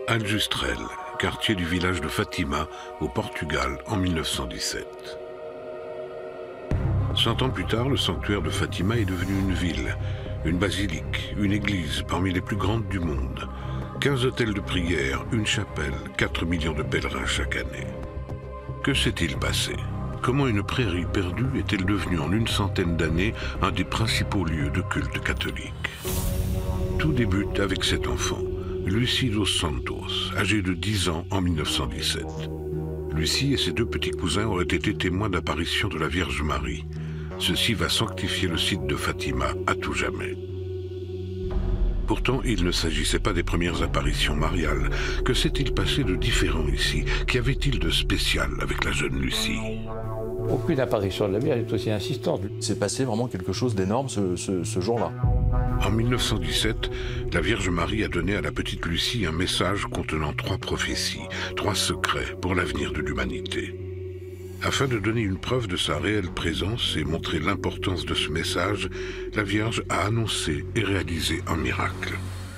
Aljustrel, quartier du village de Fatima, au Portugal, en 1917. 100 ans plus tard, le sanctuaire de Fatima est devenu une ville, une basilique, une église parmi les plus grandes du monde. 15 hôtels de prière, une chapelle, 4 millions de pèlerins chaque année. Que s'est-il passé? Comment une prairie perdue est-elle devenue en une centaine d'années un des principaux lieux de culte catholique? Tout débute avec cet enfant, Lucy dos Santos, âgée de 10 ans en 1917. Lucy et ses deux petits cousins auraient été témoins d'apparitions de la Vierge Marie. Ceci va sanctifier le site de Fatima à tout jamais. Pourtant, il ne s'agissait pas des premières apparitions mariales. Que s'est-il passé de différent ici? Qu'y avait-il de spécial avec la jeune Lucy? Aucune apparition de la Vierge est aussi insistante. C'est passé vraiment quelque chose d'énorme ce jour-là. En 1917, la Vierge Marie a donné à la petite Lucy un message contenant 3 prophéties, 3 secrets pour l'avenir de l'humanité. Afin de donner une preuve de sa réelle présence et montrer l'importance de ce message, la Vierge a annoncé et réalisé un miracle.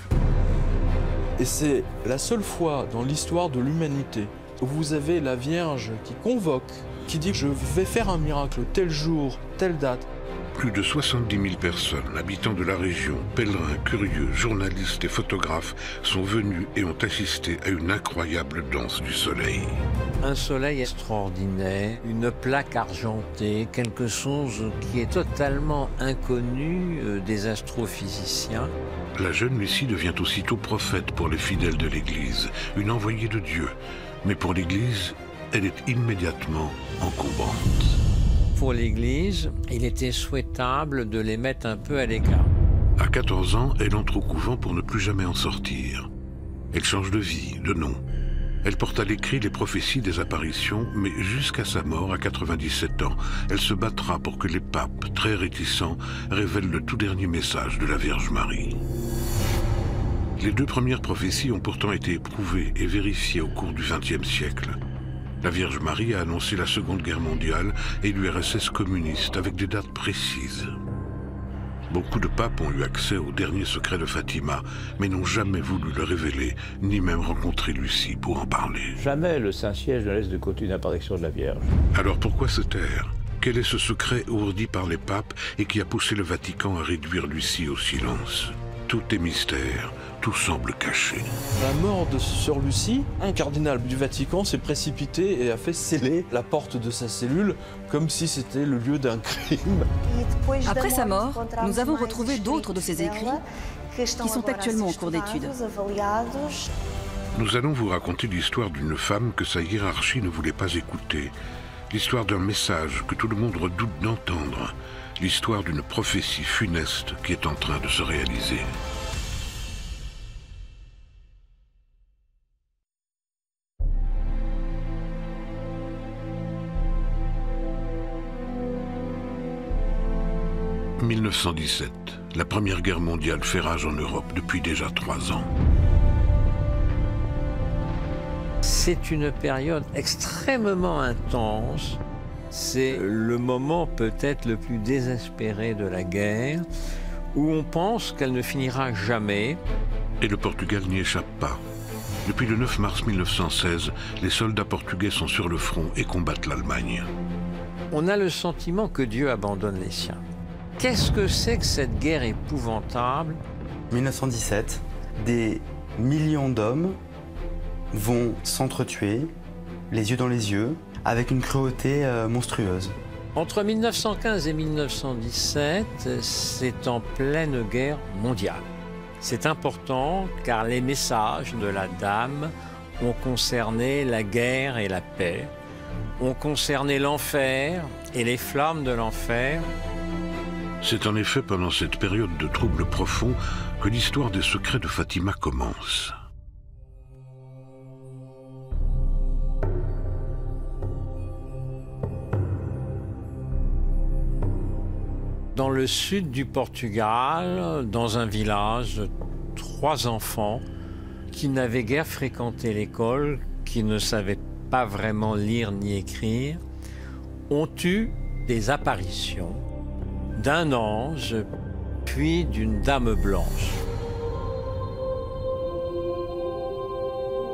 Et c'est la seule fois dans l'histoire de l'humanité où vous avez la Vierge qui convoque, qui dit « je vais faire un miracle tel jour, telle date ». Plus de 70 000 personnes, habitants de la région, pèlerins, curieux, journalistes et photographes, sont venus et ont assisté à une incroyable danse du soleil. Un soleil extraordinaire, une plaque argentée, quelque chose qui est totalement inconnu des astrophysiciens. La jeune Lucie devient aussitôt prophète pour les fidèles de l'Église, une envoyée de Dieu. Mais pour l'Église, elle est immédiatement encombrante. Pour l'Église, il était souhaitable de les mettre un peu à l'écart. À 14 ans, elle entre au couvent pour ne plus jamais en sortir. Elle change de vie, de nom. Elle porte à l'écrit les prophéties des apparitions, mais jusqu'à sa mort, à 97 ans, elle se battra pour que les papes, très réticents, révèlent le tout dernier message de la Vierge Marie. Les 2 premières prophéties ont pourtant été éprouvées et vérifiées au cours du XXe siècle. La Vierge Marie a annoncé la Seconde Guerre mondiale et l'URSS communiste avec des dates précises. Beaucoup de papes ont eu accès aux derniers secrets de Fatima, mais n'ont jamais voulu le révéler, ni même rencontrer Lucie pour en parler. Jamais le Saint-Siège ne laisse de côté une apparition de la Vierge. Alors pourquoi se taire? Quel est ce secret ourdi par les papes et qui a poussé le Vatican à réduire Lucie au silence? Tout est mystère, tout semble caché. La mort de Sœur Lucie, un cardinal du Vatican s'est précipité et a fait sceller la porte de sa cellule comme si c'était le lieu d'un crime. Après sa mort, nous avons retrouvé d'autres de ses écrits qui sont actuellement en cours d'étude. Nous allons vous raconter l'histoire d'une femme que sa hiérarchie ne voulait pas écouter. L'histoire d'un message que tout le monde redoute d'entendre. L'histoire d'une prophétie funeste qui est en train de se réaliser. « 1917. La Première Guerre mondiale fait rage en Europe depuis déjà 3 ans. C'est une période extrêmement intense. C'est le moment peut-être le plus désespéré de la guerre, où on pense qu'elle ne finira jamais. Et le Portugal n'y échappe pas. Depuis le 9 mars 1916, les soldats portugais sont sur le front et combattent l'Allemagne. On a le sentiment que Dieu abandonne les siens. Qu'est-ce que c'est que cette guerre épouvantable? 1917, des millions d'hommes vont s'entretuer, les yeux dans les yeux, avec une cruauté monstrueuse. Entre 1915 et 1917, c'est en pleine guerre mondiale. C'est important car les messages de la Dame ont concerné la guerre et la paix, ont concerné l'enfer et les flammes de l'enfer. C'est en effet pendant cette période de troubles profonds que l'histoire des secrets de Fatima commence. Dans le sud du Portugal, dans un village, 3 enfants qui n'avaient guère fréquenté l'école, qui ne savaient pas vraiment lire ni écrire, ont eu des apparitions d'un ange, puis d'une dame blanche.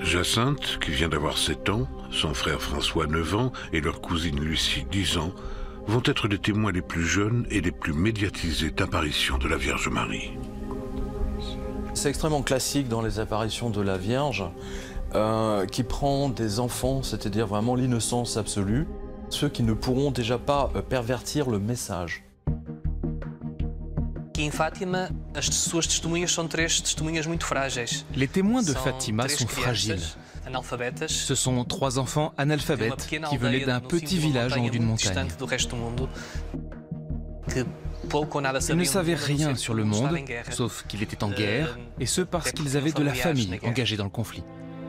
Jacinthe, qui vient d'avoir 7 ans, son frère François 9 ans et leur cousine Lucie 10 ans, vont être les témoins les plus jeunes et les plus médiatisés d'apparitions de la Vierge Marie. C'est extrêmement classique dans les apparitions de la Vierge, qui prend des enfants, c'est-à-dire vraiment l'innocence absolue, ceux qui ne pourront déjà pas pervertir le message. Les témoins de Fatima sont fragiles. Ce sont 3 enfants analphabètes qui venaient d'un petit village en haut d'une montagne. Ils ne savaient rien sur le monde, sauf qu'il était en guerre, et ce parce qu'ils avaient de la famille engagée dans le conflit.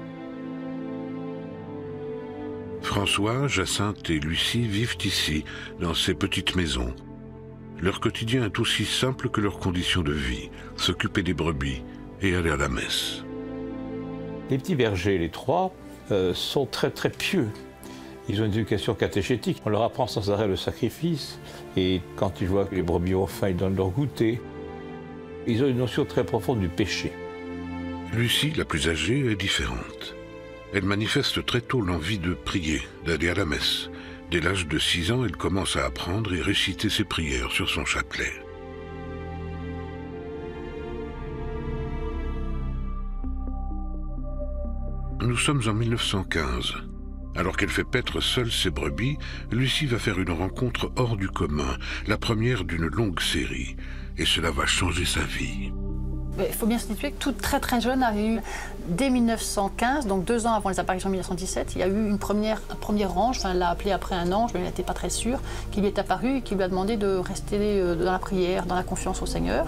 François, Jacinthe et Lucie vivent ici, dans ces petites maisons. Leur quotidien est aussi simple que leurs conditions de vie, s'occuper des brebis et aller à la messe. Les petits bergers, les 3, sont très pieux. Ils ont une éducation catéchétique. On leur apprend sans arrêt le sacrifice. Et quand ils voient que les brebis ont faim, ils donnent leur goûter. Ils ont une notion très profonde du péché. Lucie, la plus âgée, est différente. Elle manifeste très tôt l'envie de prier, d'aller à la messe. Dès l'âge de 6 ans, elle commence à apprendre et réciter ses prières sur son chapelet. Nous sommes en 1915. Alors qu'elle fait paître seule ses brebis, Lucie va faire une rencontre hors du commun, la première d'une longue série. Et cela va changer sa vie. Il faut bien se situer que toute très jeune avait eu, dès 1915, donc 2 ans avant les apparitions de 1917, il y a eu un premier ange, enfin elle l'a appelé après un ange, mais elle n'était pas très sûre, qui lui est apparu et qui lui a demandé de rester dans la prière, dans la confiance au Seigneur.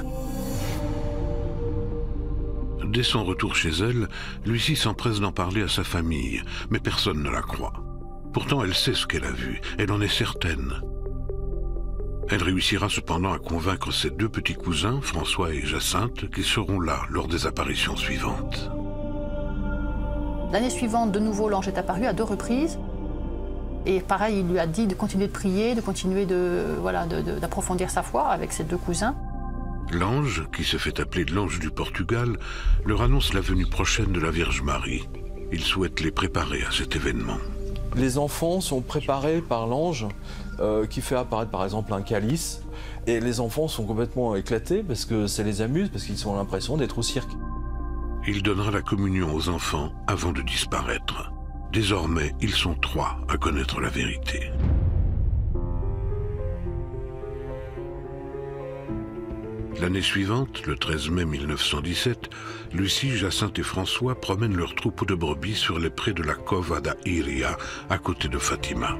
Dès son retour chez elle, Lucie s'empresse d'en parler à sa famille, mais personne ne la croit. Pourtant, elle sait ce qu'elle a vu, elle en est certaine. Elle réussira cependant à convaincre ses 2 petits cousins, François et Jacinthe, qui seront là lors des apparitions suivantes. L'année suivante, de nouveau, l'ange est apparu à 2 reprises. Et pareil, il lui a dit de continuer de prier, de continuer d'approfondir sa foi avec ses 2 cousins. L'ange, qui se fait appeler l'ange du Portugal, leur annonce la venue prochaine de la Vierge Marie. Il souhaite les préparer à cet événement. Les enfants sont préparés par l'ange qui fait apparaître par exemple un calice. Et les enfants sont complètement éclatés parce que ça les amuse, parce qu'ils ont l'impression d'être au cirque. Il donnera la communion aux enfants avant de disparaître. Désormais, ils sont 3 à connaître la vérité. L'année suivante, le 13 mai 1917, Lucie, Jacinthe et François promènent leur troupeau de brebis sur les prés de la Cova da Iria, à côté de Fatima.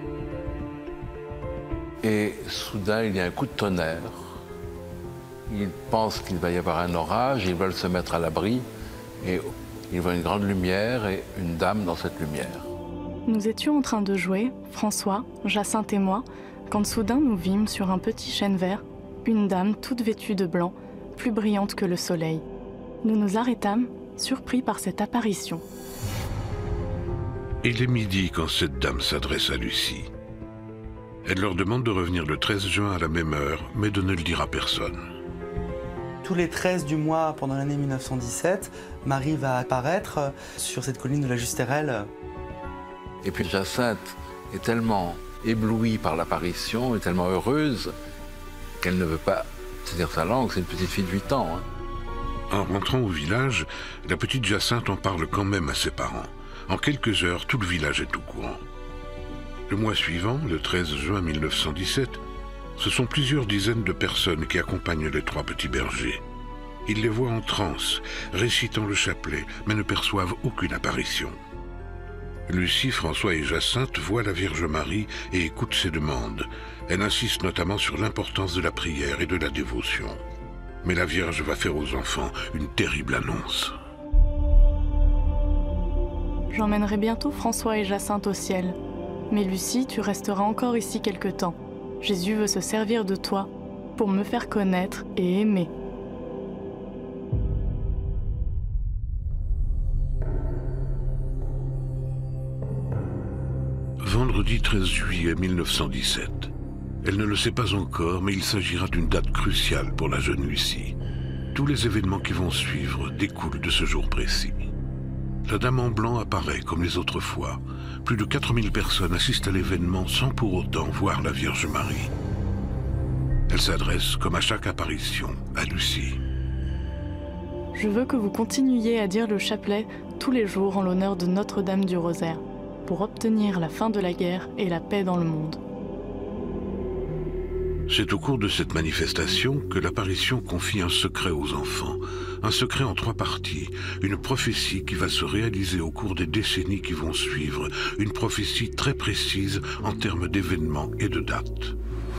Et soudain, il y a un coup de tonnerre. Ils pensent qu'il va y avoir un orage, ils veulent se mettre à l'abri, et ils voient une grande lumière et une dame dans cette lumière. Nous étions en train de jouer, François, Jacinthe et moi, quand soudain nous vîmes sur un petit chêne vert une dame toute vêtue de blanc, plus brillante que le soleil. Nous nous arrêtâmes, surpris par cette apparition. Il est midi quand cette dame s'adresse à Lucie. Elle leur demande de revenir le 13 juin à la même heure, mais de ne le dire à personne. Tous les 13 du mois pendant l'année 1917, Marie va apparaître sur cette colline de la Justérelle. Et puis Jacinthe est tellement éblouie par l'apparition, est tellement heureuse, qu'elle ne veut pas se dire sa langue. C'est une petite fille de 8 ans. En rentrant au village, la petite Jacinthe en parle quand même à ses parents. En quelques heures, tout le village est au courant. Le mois suivant, le 13 juin 1917, ce sont plusieurs dizaines de personnes qui accompagnent les 3 petits bergers. Ils les voient en transe, récitant le chapelet, mais ne perçoivent aucune apparition. Lucie, François et Jacinthe voient la Vierge Marie et écoutent ses demandes. Elle insiste notamment sur l'importance de la prière et de la dévotion. Mais la Vierge va faire aux enfants une terrible annonce. J'emmènerai bientôt François et Jacinthe au ciel. Mais Lucie, tu resteras encore ici quelque temps. Jésus veut se servir de toi pour me faire connaître et aimer. Vendredi 13 juillet 1917. Elle ne le sait pas encore, mais il s'agira d'une date cruciale pour la jeune Lucie. Tous les événements qui vont suivre découlent de ce jour précis. La Dame en blanc apparaît comme les autres fois. Plus de 4000 personnes assistent à l'événement sans pour autant voir la Vierge Marie. Elle s'adresse, comme à chaque apparition, à Lucie. Je veux que vous continuiez à dire le chapelet tous les jours en l'honneur de Notre-Dame du Rosaire, pour obtenir la fin de la guerre et la paix dans le monde. C'est au cours de cette manifestation que l'apparition confie un secret aux enfants. Un secret en 3 parties. Une prophétie qui va se réaliser au cours des décennies qui vont suivre. Une prophétie très précise en termes d'événements et de dates.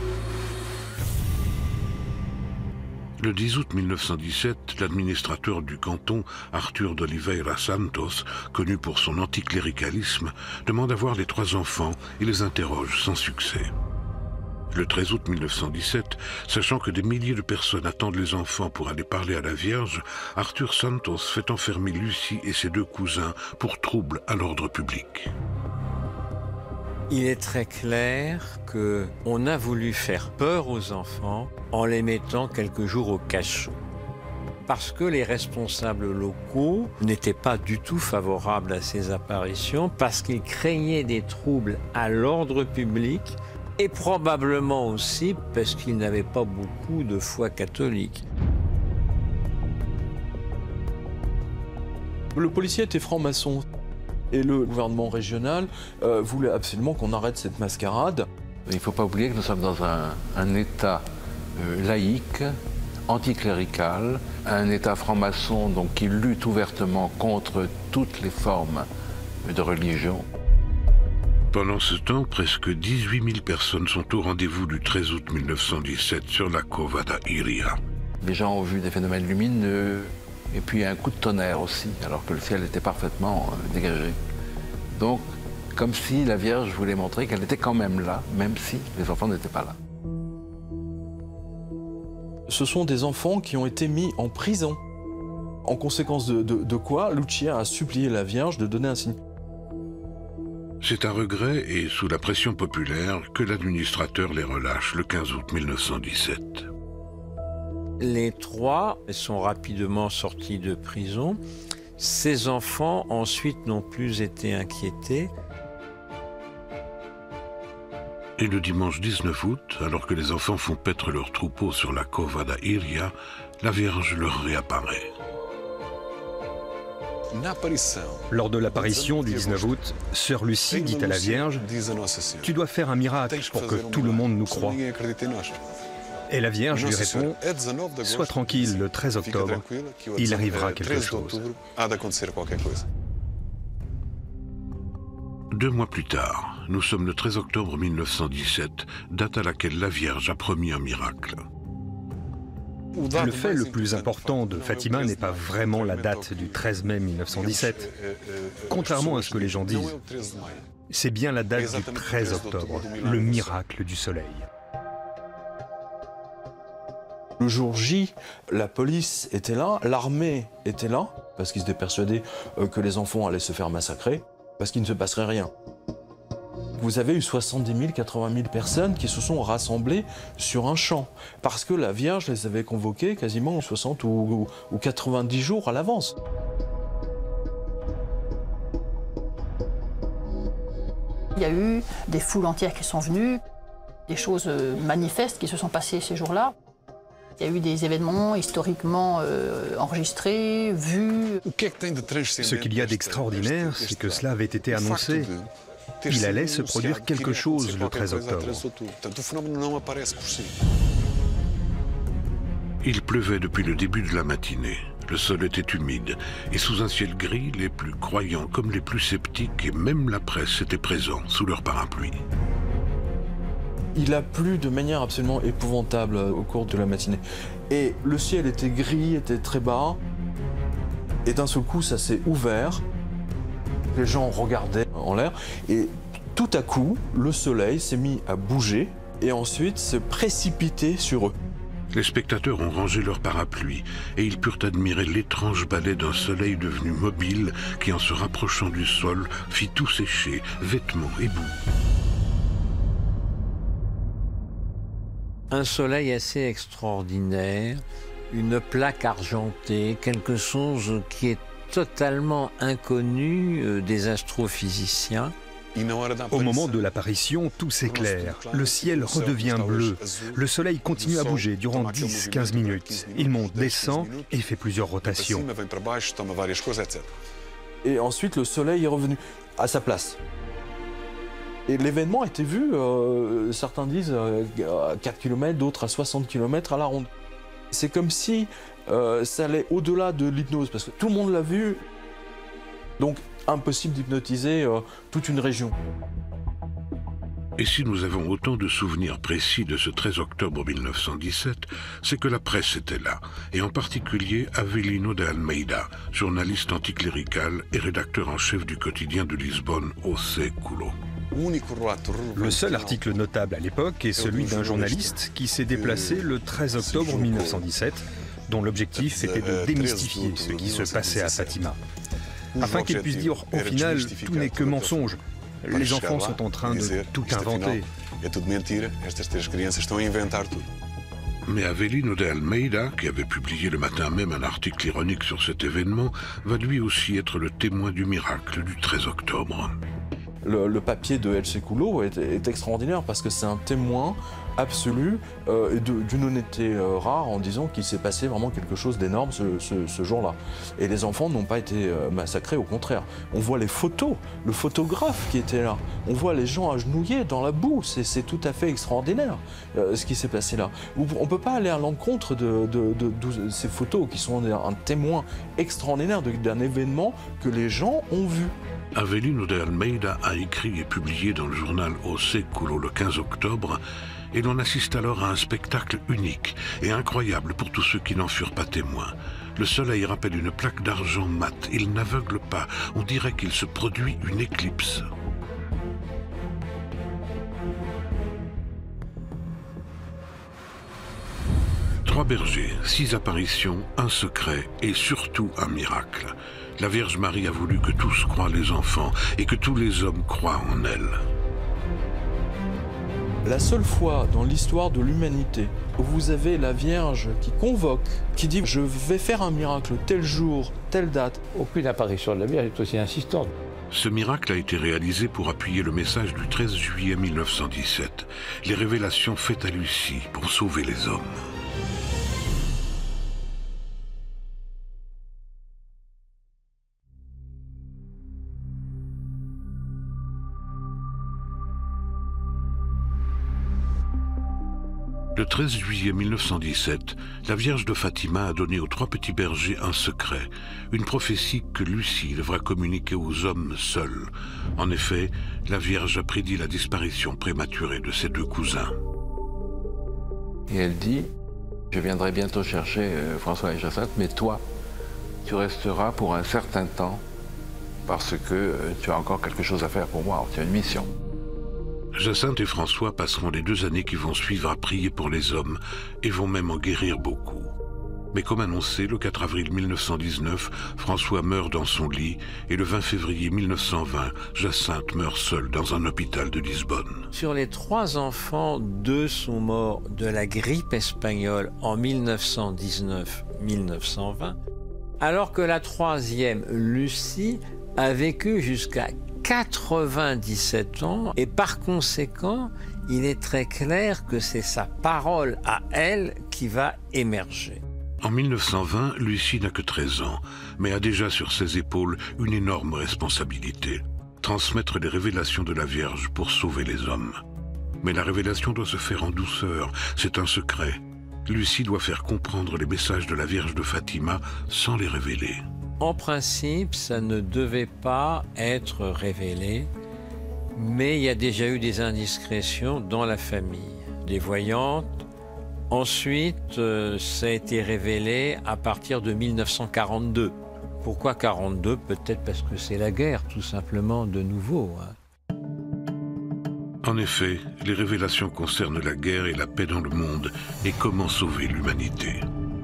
Le 10 août 1917, l'administrateur du canton, Arthur d'Oliveira Santos, connu pour son anticléricalisme, demande à voir les 3 enfants et les interroge sans succès. Le 13 août 1917, sachant que des milliers de personnes attendent les enfants pour aller parler à la Vierge, Arthur Santos fait enfermer Lucie et ses 2 cousins pour trouble à l'ordre public. Il est très clair qu'on a voulu faire peur aux enfants en les mettant quelques jours au cachot. Parce que les responsables locaux n'étaient pas du tout favorables à ces apparitions, parce qu'ils craignaient des troubles à l'ordre public, et probablement aussi parce qu'ils n'avaient pas beaucoup de foi catholique. Le policier était franc-maçon et le gouvernement régional voulait absolument qu'on arrête cette mascarade. Il ne faut pas oublier que nous sommes dans un État laïque, anticlérical, un État franc-maçon donc qui lutte ouvertement contre toutes les formes de religion. Pendant ce temps, presque 18 000 personnes sont au rendez-vous du 13 août 1917 sur la Cova da Iria. Les gens ont vu des phénomènes lumineux et puis un coup de tonnerre aussi, alors que le ciel était parfaitement dégagé. Donc, comme si la Vierge voulait montrer qu'elle était quand même là, même si les enfants n'étaient pas là. Ce sont des enfants qui ont été mis en prison. En conséquence de quoi, Lucia a supplié la Vierge de donner un signe. C'est à regret et sous la pression populaire que l'administrateur les relâche le 15 août 1917. Les 3 sont rapidement sortis de prison. Ces enfants ensuite n'ont plus été inquiétés. Et le dimanche 19 août, alors que les enfants font paître leur troupeau sur la Cova da Iria, la Vierge leur réapparaît. Lors de l'apparition du 19 août, Sœur Lucie dit à la Vierge « Tu dois faire un miracle pour que tout le monde nous croie. » Et la Vierge lui répond « Sois tranquille, le 13 octobre, il arrivera quelque chose. » 2 mois plus tard, nous sommes le 13 octobre 1917, date à laquelle la Vierge a promis un miracle. Le fait le plus important de Fatima n'est pas vraiment la date du 13 mai 1917, contrairement à ce que les gens disent. C'est bien la date du 13 octobre, le miracle du soleil. Le jour J, la police était là, l'armée était là, parce qu'ils étaient persuadés que les enfants allaient se faire massacrer, parce qu'il ne se passerait rien. Vous avez eu 70 000, 80 000 personnes qui se sont rassemblées sur un champ, parce que la Vierge les avait convoquées quasiment 60 ou 90 jours à l'avance. Il y a eu des foules entières qui sont venues, des choses manifestes qui se sont passées ces jours-là. Il y a eu des événements historiquement enregistrés, vus. Ce qu'il y a d'extraordinaire, c'est que cela avait été annoncé. Il allait se produire quelque chose le 13 octobre. Il pleuvait depuis le début de la matinée. Le sol était humide et sous un ciel gris, les plus croyants comme les plus sceptiques et même la presse étaient présents sous leur parapluie. Il a plu de manière absolument épouvantable au cours de la matinée. Et le ciel était gris, était très bas. Et d'un seul coup, ça s'est ouvert. Les gens regardaient en l'air. Et tout à coup, le soleil s'est mis à bouger et ensuite se précipiter sur eux. Les spectateurs ont rangé leurs parapluies et ils purent admirer l'étrange balai d'un soleil devenu mobile qui, en se rapprochant du sol, fit tout sécher, vêtements et boue. Un soleil assez extraordinaire, une plaque argentée, quelque chose qui est totalement inconnu des astrophysiciens. Au moment de l'apparition, tout s'éclaire. Le ciel redevient bleu. Le soleil continue à bouger durant 10-15 minutes. Il monte, descend et fait plusieurs rotations. Et ensuite, le soleil est revenu à sa place. Et l'événement a été vu, certains disent à 4 km, d'autres à 60 km à la ronde. C'est comme si ça allait au-delà de l'hypnose, parce que tout le monde l'a vu. Donc, impossible d'hypnotiser toute une région. Et si nous avons autant de souvenirs précis de ce 13 octobre 1917, c'est que la presse était là, et en particulier Avelino de Almeida, journaliste anticlérical et rédacteur en chef du quotidien de Lisbonne, O Século. Le seul article notable à l'époque est celui d'un journaliste qui s'est déplacé le 13 octobre 1917, dont l'objectif était de démystifier ce qui se passait à Fatima. Afin qu'il puisse dire, au final, tout n'est que mensonge. Les enfants sont en train de tout inventer. Mais Avelino de Almeida, qui avait publié le matin même un article ironique sur cet événement, va lui aussi être le témoin du miracle du 13 octobre. Le papier de El Século est extraordinaire parce que c'est un témoin absolu et d'une honnêteté rare en disant qu'il s'est passé vraiment quelque chose d'énorme ce jour-là. Et les enfants n'ont pas été massacrés, au contraire. On voit les photos, le photographe qui était là. On voit les gens agenouillés dans la boue. C'est tout à fait extraordinaire ce qui s'est passé là. On ne peut pas aller à l'encontre de ces photos qui sont un témoin extraordinaire d'un événement que les gens ont vu. Avelino de Almeida a écrit et publié dans le journal O Século le 15 octobre, et l'on assiste alors à un spectacle unique et incroyable pour tous ceux qui n'en furent pas témoins. Le soleil rappelle une plaque d'argent mat, il n'aveugle pas, on dirait qu'il se produit une éclipse. Trois bergers, 6 apparitions, un secret et surtout un miracle. La Vierge Marie a voulu que tous croient les enfants et que tous les hommes croient en elle. La seule fois dans l'histoire de l'humanité où vous avez la Vierge qui convoque, qui dit « je vais faire un miracle tel jour, telle date ». Aucune apparition de la Vierge est aussi insistante. Ce miracle a été réalisé pour appuyer le message du 13 juillet 1917, les révélations faites à Lucie pour sauver les hommes. Le 13 juillet 1917, la Vierge de Fatima a donné aux 3 petits bergers un secret, une prophétie que Lucie devra communiquer aux hommes seuls. En effet, la Vierge a prédit la disparition prématurée de ses 2 cousins. Et elle dit, je viendrai bientôt chercher François et Jacinthe, mais toi, tu resteras pour un certain temps parce que tu as encore quelque chose à faire pour moi, tu as une mission. Jacinthe et François passeront les 2 années qui vont suivre à prier pour les hommes et vont même en guérir beaucoup. Mais comme annoncé, le 4 avril 1919, François meurt dans son lit et le 20 février 1920, Jacinthe meurt seule dans un hôpital de Lisbonne. Sur les 3 enfants, 2 sont morts de la grippe espagnole en 1919-1920, alors que la 3e, Lucie, a vécu jusqu'à 97 ans et par conséquent, il est très clair que c'est sa parole à elle qui va émerger. En 1920, Lucie n'a que 13 ans, mais a déjà sur ses épaules une énorme responsabilité, transmettre les révélations de la Vierge pour sauver les hommes. Mais la révélation doit se faire en douceur, c'est un secret. Lucie doit faire comprendre les messages de la Vierge de Fatima sans les révéler. En principe, ça ne devait pas être révélé, mais il y a déjà eu des indiscrétions dans la famille, des voyantes. Ensuite, ça a été révélé à partir de 1942. Pourquoi 42? Peut-être parce que c'est la guerre, tout simplement, de nouveau. En effet, les révélations concernent la guerre et la paix dans le monde et comment sauver l'humanité.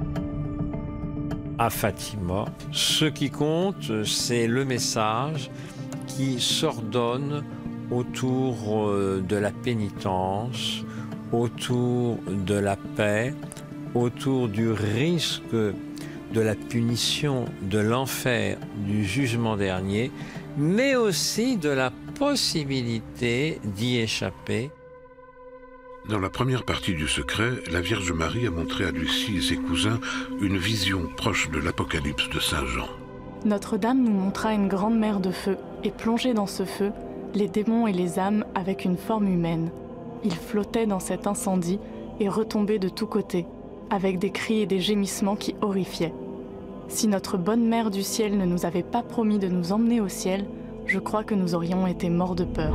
À Fatima, ce qui compte, c'est le message qui s'ordonne autour de la pénitence, autour de la paix, autour du risque de la punition, de l'enfer, du jugement dernier, mais aussi de la possibilité d'y échapper. Dans la première partie du secret, la Vierge Marie a montré à Lucie et ses cousins une vision proche de l'Apocalypse de Saint Jean. Notre-Dame nous montra une grande mer de feu, et plongés dans ce feu, les démons et les âmes avec une forme humaine. Ils flottaient dans cet incendie et retombaient de tous côtés, avec des cris et des gémissements qui horrifiaient. Si notre bonne mère du ciel ne nous avait pas promis de nous emmener au ciel, je crois que nous aurions été morts de peur.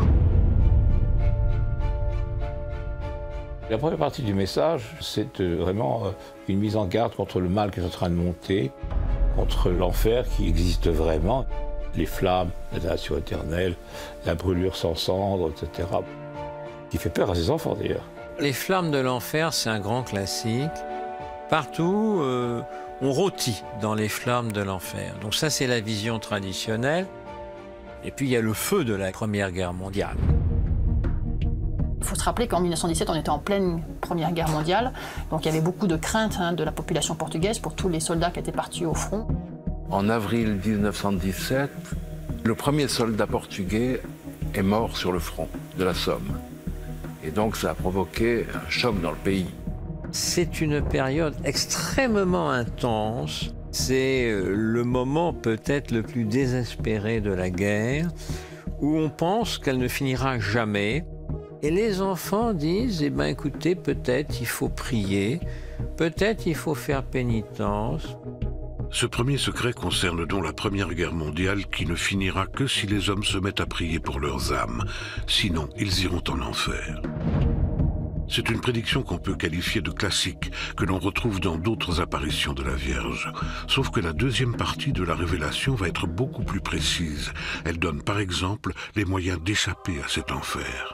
La première partie du message, c'est vraiment une mise en garde contre le mal qui est en train de monter, contre l'enfer qui existe vraiment, les flammes, la damnation éternelle, la brûlure sans cendre, etc. Qui fait peur à ses enfants d'ailleurs. Les flammes de l'enfer, c'est un grand classique. Partout, on rôtit dans les flammes de l'enfer. Donc ça, c'est la vision traditionnelle. Et puis, il y a le feu de la Première Guerre mondiale. Il faut se rappeler qu'en 1917, on était en pleine Première Guerre mondiale. Donc il y avait beaucoup de craintes de la population portugaise pour tous les soldats qui étaient partis au front. En avril 1917, le premier soldat portugais est mort sur le front de la Somme. Et donc ça a provoqué un choc dans le pays. C'est une période extrêmement intense. C'est le moment peut-être le plus désespéré de la guerre, où on pense qu'elle ne finira jamais. Et les enfants disent, eh bien écoutez, peut-être il faut prier, peut-être il faut faire pénitence. Ce premier secret concerne donc la Première Guerre mondiale qui ne finira que si les hommes se mettent à prier pour leurs âmes. Sinon, ils iront en enfer. C'est une prédiction qu'on peut qualifier de classique, que l'on retrouve dans d'autres apparitions de la Vierge. Sauf que la deuxième partie de la révélation va être beaucoup plus précise. Elle donne par exemple les moyens d'échapper à cet enfer.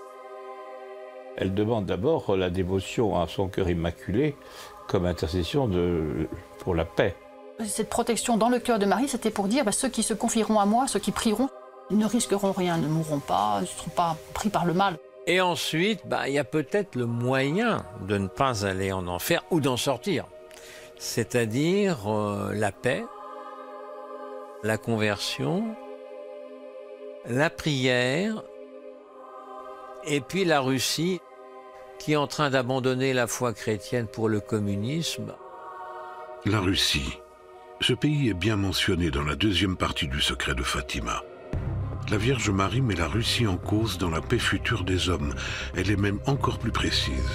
Elle demande d'abord la dévotion à son cœur immaculé comme intercession pour la paix. Cette protection dans le cœur de Marie, c'était pour dire ceux qui se confieront à moi, ceux qui prieront, ils ne risqueront rien, ne mourront pas, ne seront pas pris par le mal. Et ensuite, il y a peut-être le moyen de ne pas aller en enfer ou d'en sortir. C'est-à-dire la paix, la conversion, la prière, et puis la Russie qui est en train d'abandonner la foi chrétienne pour le communisme. La Russie. Ce pays est bien mentionné dans la deuxième partie du secret de Fatima. La Vierge Marie met la Russie en cause dans la paix future des hommes. Elle est même encore plus précise.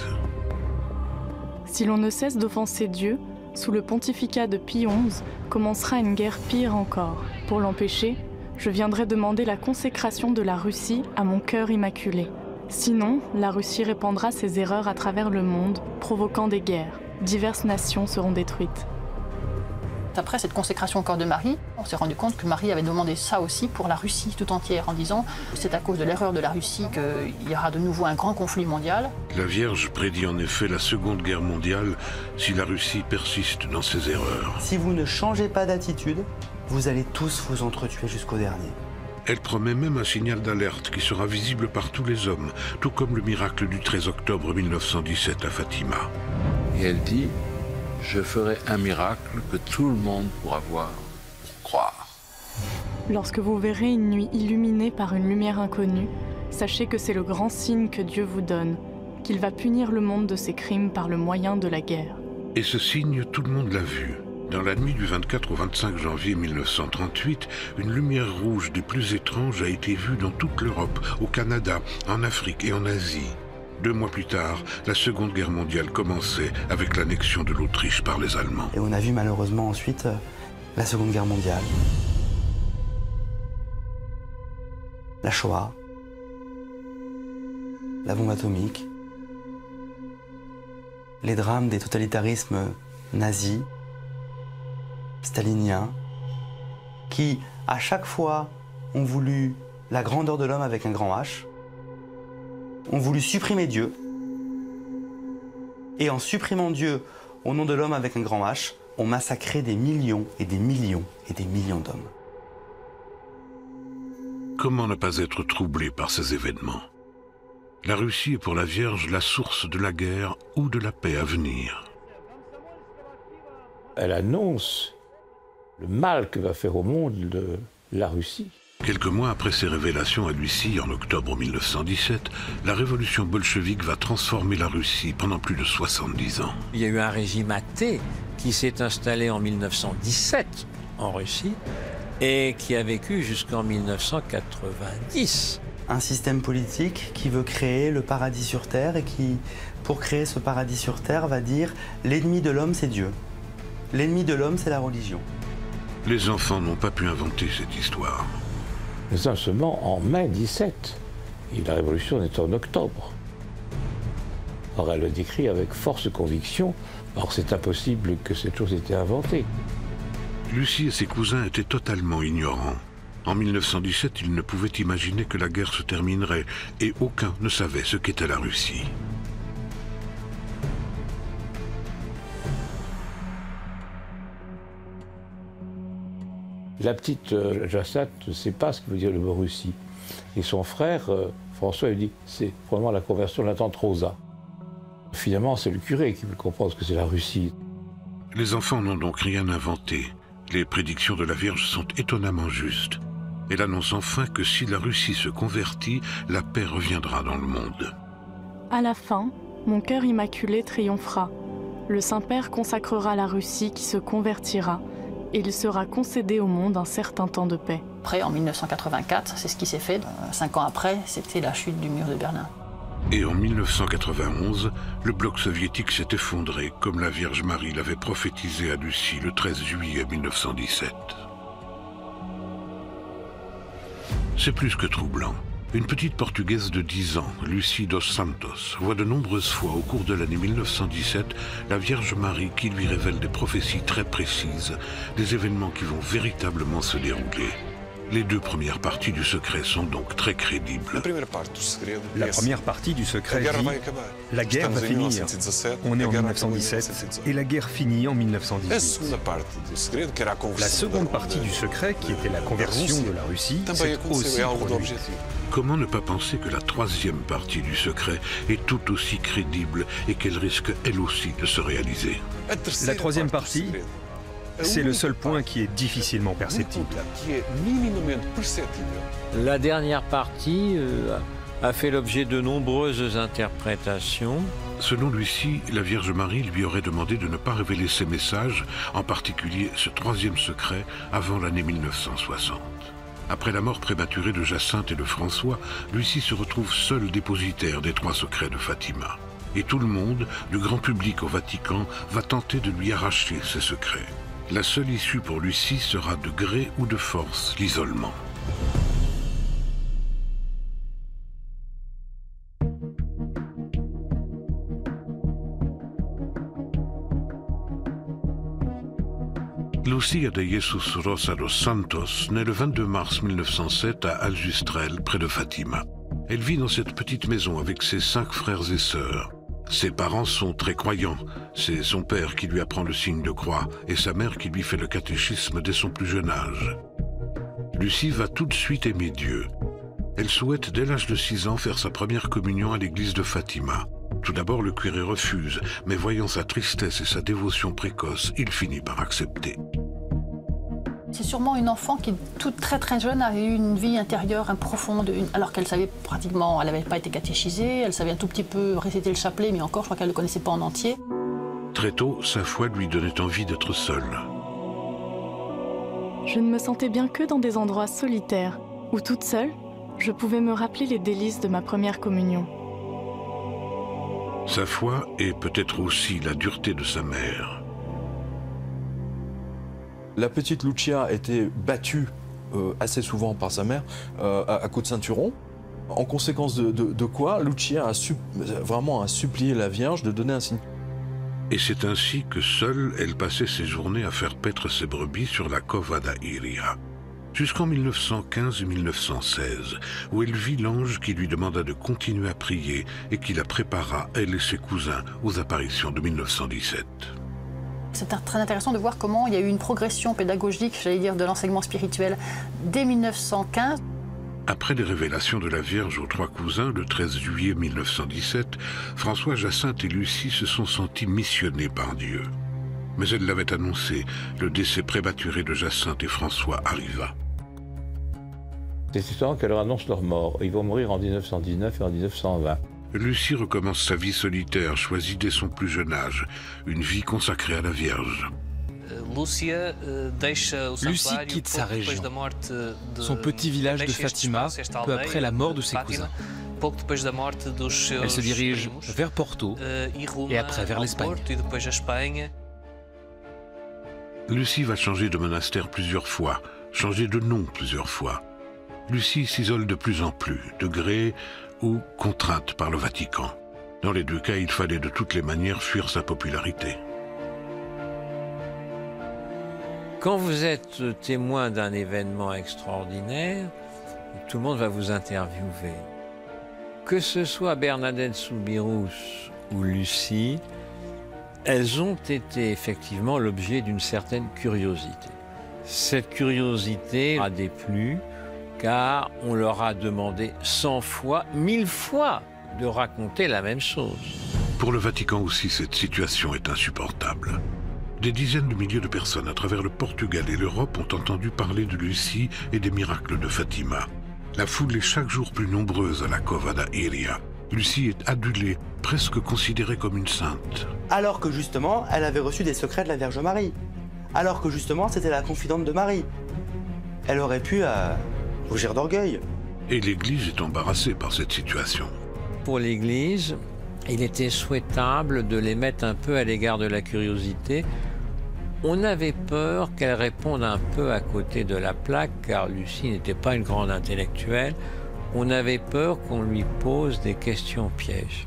Si l'on ne cesse d'offenser Dieu, sous le pontificat de Pie XI, commencera une guerre pire encore. Pour l'empêcher, je viendrai demander la consécration de la Russie à mon cœur immaculé. Sinon, la Russie répandra ses erreurs à travers le monde, provoquant des guerres. Diverses nations seront détruites. Après cette consécration au corps de Marie, on s'est rendu compte que Marie avait demandé ça aussi pour la Russie tout entière, en disant que c'est à cause de l'erreur de la Russie qu'il y aura de nouveau un grand conflit mondial. La Vierge prédit en effet la Seconde Guerre mondiale si la Russie persiste dans ses erreurs. Si vous ne changez pas d'attitude, vous allez tous vous entretuer jusqu'au dernier. Elle promet même un signal d'alerte qui sera visible par tous les hommes, tout comme le miracle du 13 octobre 1917 à Fatima. Et elle dit: je ferai un miracle que tout le monde pourra voir pour croire. Lorsque vous verrez une nuit illuminée par une lumière inconnue, sachez que c'est le grand signe que Dieu vous donne, qu'il va punir le monde de ses crimes par le moyen de la guerre. Et ce signe, tout le monde l'a vu. Dans la nuit du 24 au 25 janvier 1938, une lumière rouge des plus étranges a été vue dans toute l'Europe, au Canada, en Afrique et en Asie. 2 mois plus tard, la Seconde Guerre mondiale commençait avec l'annexion de l'Autriche par les Allemands. Et on a vu malheureusement ensuite la Seconde Guerre mondiale, la Shoah, la bombe atomique, les drames des totalitarismes nazis, staliniens, qui à chaque fois ont voulu la grandeur de l'homme avec un grand H, ont voulu supprimer Dieu, et en supprimant Dieu au nom de l'homme avec un grand H, ont massacré des millions et des millions et des millions d'hommes. Comment ne pas être troublé par ces événements? La Russie est pour la Vierge la source de la guerre ou de la paix à venir. Elle annonce le mal que va faire au monde la Russie. Quelques mois après ces révélations à Lucie, en octobre 1917, la révolution bolchevique va transformer la Russie pendant plus de 70 ans. Il y a eu un régime athée qui s'est installé en 1917 en Russie et qui a vécu jusqu'en 1990. Un système politique qui veut créer le paradis sur Terre et qui, pour créer ce paradis sur Terre, va dire l'ennemi de l'homme, c'est Dieu. L'ennemi de l'homme, c'est la religion. Les enfants n'ont pas pu inventer cette histoire. Nous sommes seulement en mai 17 et la révolution est en octobre. Or, elle le décrit avec force conviction. Or, c'est impossible que cette chose ait été inventée. Lucie et ses cousins étaient totalement ignorants. En 1917, ils ne pouvaient imaginer que la guerre se terminerait et aucun ne savait ce qu'était la Russie. La petite Jacinthe ne sait pas ce que veut dire le mot Russie. Et son frère, François, lui dit « c'est probablement la conversion de la tante Rosa ». Finalement, c'est le curé qui veut comprendre ce que c'est la Russie. Les enfants n'ont donc rien inventé. Les prédictions de la Vierge sont étonnamment justes. Elle annonce enfin que si la Russie se convertit, la paix reviendra dans le monde. À la fin, mon cœur immaculé triomphera. Le Saint-Père consacrera la Russie qui se convertira. Et il sera concédé au monde un certain temps de paix. Après, en 1984, c'est ce qui s'est fait. 5 ans après, c'était la chute du mur de Berlin. Et en 1991, le bloc soviétique s'est effondré, comme la Vierge Marie l'avait prophétisé à Lucie le 13 juillet 1917. C'est plus que troublant. Une petite Portugaise de 10 ans, Lucie dos Santos, voit de nombreuses fois au cours de l'année 1917 la Vierge Marie qui lui révèle des prophéties très précises, des événements qui vont véritablement se dérouler. Les deux premières parties du secret sont donc très crédibles. La première partie du secret dit « La guerre va finir ». On est en 1917 et la guerre finit en 1918. La seconde partie du secret, qui était la conversion de la Russie, c'est aussi produite. Comment ne pas penser que la troisième partie du secret est tout aussi crédible et qu'elle risque elle aussi de se réaliser? La troisième partie, c'est le seul point qui est difficilement perceptible. La dernière partie a fait l'objet de nombreuses interprétations. Selon Lucie, la Vierge Marie lui aurait demandé de ne pas révéler ses messages, en particulier ce troisième secret, avant l'année 1960. Après la mort prématurée de Jacinthe et de François, Lucie se retrouve seule dépositaire des 3 secrets de Fatima. Et tout le monde, du grand public au Vatican, va tenter de lui arracher ses secrets. La seule issue pour Lucie sera de gré ou de force l'isolement. Lucia de Jesus Rosa dos Santos naît le 22 mars 1907 à Aljustrel, près de Fatima. Elle vit dans cette petite maison avec ses 5 frères et sœurs. Ses parents sont très croyants. C'est son père qui lui apprend le signe de croix et sa mère qui lui fait le catéchisme dès son plus jeune âge. Lucie va tout de suite aimer Dieu. Elle souhaite dès l'âge de 6 ans faire sa première communion à l'église de Fatima. Tout d'abord, le curé refuse, mais voyant sa tristesse et sa dévotion précoce, il finit par accepter. C'est sûrement une enfant qui, toute très jeune, a eu une vie intérieure profonde, alors qu'elle savait pratiquement, elle n'avait pas été catéchisée, elle savait un tout petit peu réciter le chapelet, mais encore, je crois qu'elle ne le connaissait pas en entier. Très tôt, sa foi lui donnait envie d'être seule. Je ne me sentais bien que dans des endroits solitaires, où toute seule, je pouvais me rappeler les délices de ma première communion. Sa foi et peut-être aussi la dureté de sa mère. La petite Lucia était battue assez souvent par sa mère à coups de ceinturon. En conséquence de quoi, Lucia a vraiment supplié la Vierge de donner un signe. Et c'est ainsi que seule, elle passait ses journées à faire paître ses brebis sur la Cova da Iria. Jusqu'en 1915 et 1916, où elle vit l'ange qui lui demanda de continuer à prier et qui la prépara, elle et ses cousins, aux apparitions de 1917. C'est très intéressant de voir comment il y a eu une progression pédagogique, j'allais dire, de l'enseignement spirituel dès 1915. Après les révélations de la Vierge aux 3 cousins, le 13 juillet 1917, François, Jacinthe et Lucie se sont sentis missionnés par Dieu. Mais elle l'avait annoncé, le décès prématuré de Jacinthe et François arriva. C'est étonnant qu'elle leur annonce leur mort. Ils vont mourir en 1919 et en 1920. Lucie recommence sa vie solitaire, choisie dès son plus jeune âge, une vie consacrée à la Vierge. Lucie quitte sa région, son petit village de Fatima, peu après la mort de ses cousins. Elle se dirige vers Porto et après vers l'Espagne. Lucie va changer de monastère plusieurs fois, changer de nom plusieurs fois. Lucie s'isole de plus en plus, de gré ou contrainte par le Vatican. Dans les deux cas, il fallait de toutes les manières fuir sa popularité. Quand vous êtes témoin d'un événement extraordinaire, tout le monde va vous interviewer. Que ce soit Bernadette Soubirous ou Lucie, elles ont été effectivement l'objet d'une certaine curiosité. Cette curiosité a déplu car on leur a demandé 100 fois, 1000 fois de raconter la même chose. Pour le Vatican aussi, cette situation est insupportable. Des dizaines de milliers de personnes à travers le Portugal et l'Europe ont entendu parler de Lucie et des miracles de Fatima. La foule est chaque jour plus nombreuse à la Cova da Iria. Lucie est adulée, presque considérée comme une sainte. Alors que justement, elle avait reçu des secrets de la Vierge Marie. Alors que justement, c'était la confidente de Marie. Elle aurait pu rougir d'orgueil. Et l'Église est embarrassée par cette situation. Pour l'Église, il était souhaitable de les mettre un peu à l'égard de la curiosité. On avait peur qu'elle réponde un peu à côté de la plaque, car Lucie n'était pas une grande intellectuelle. On avait peur qu'on lui pose des questions pièges.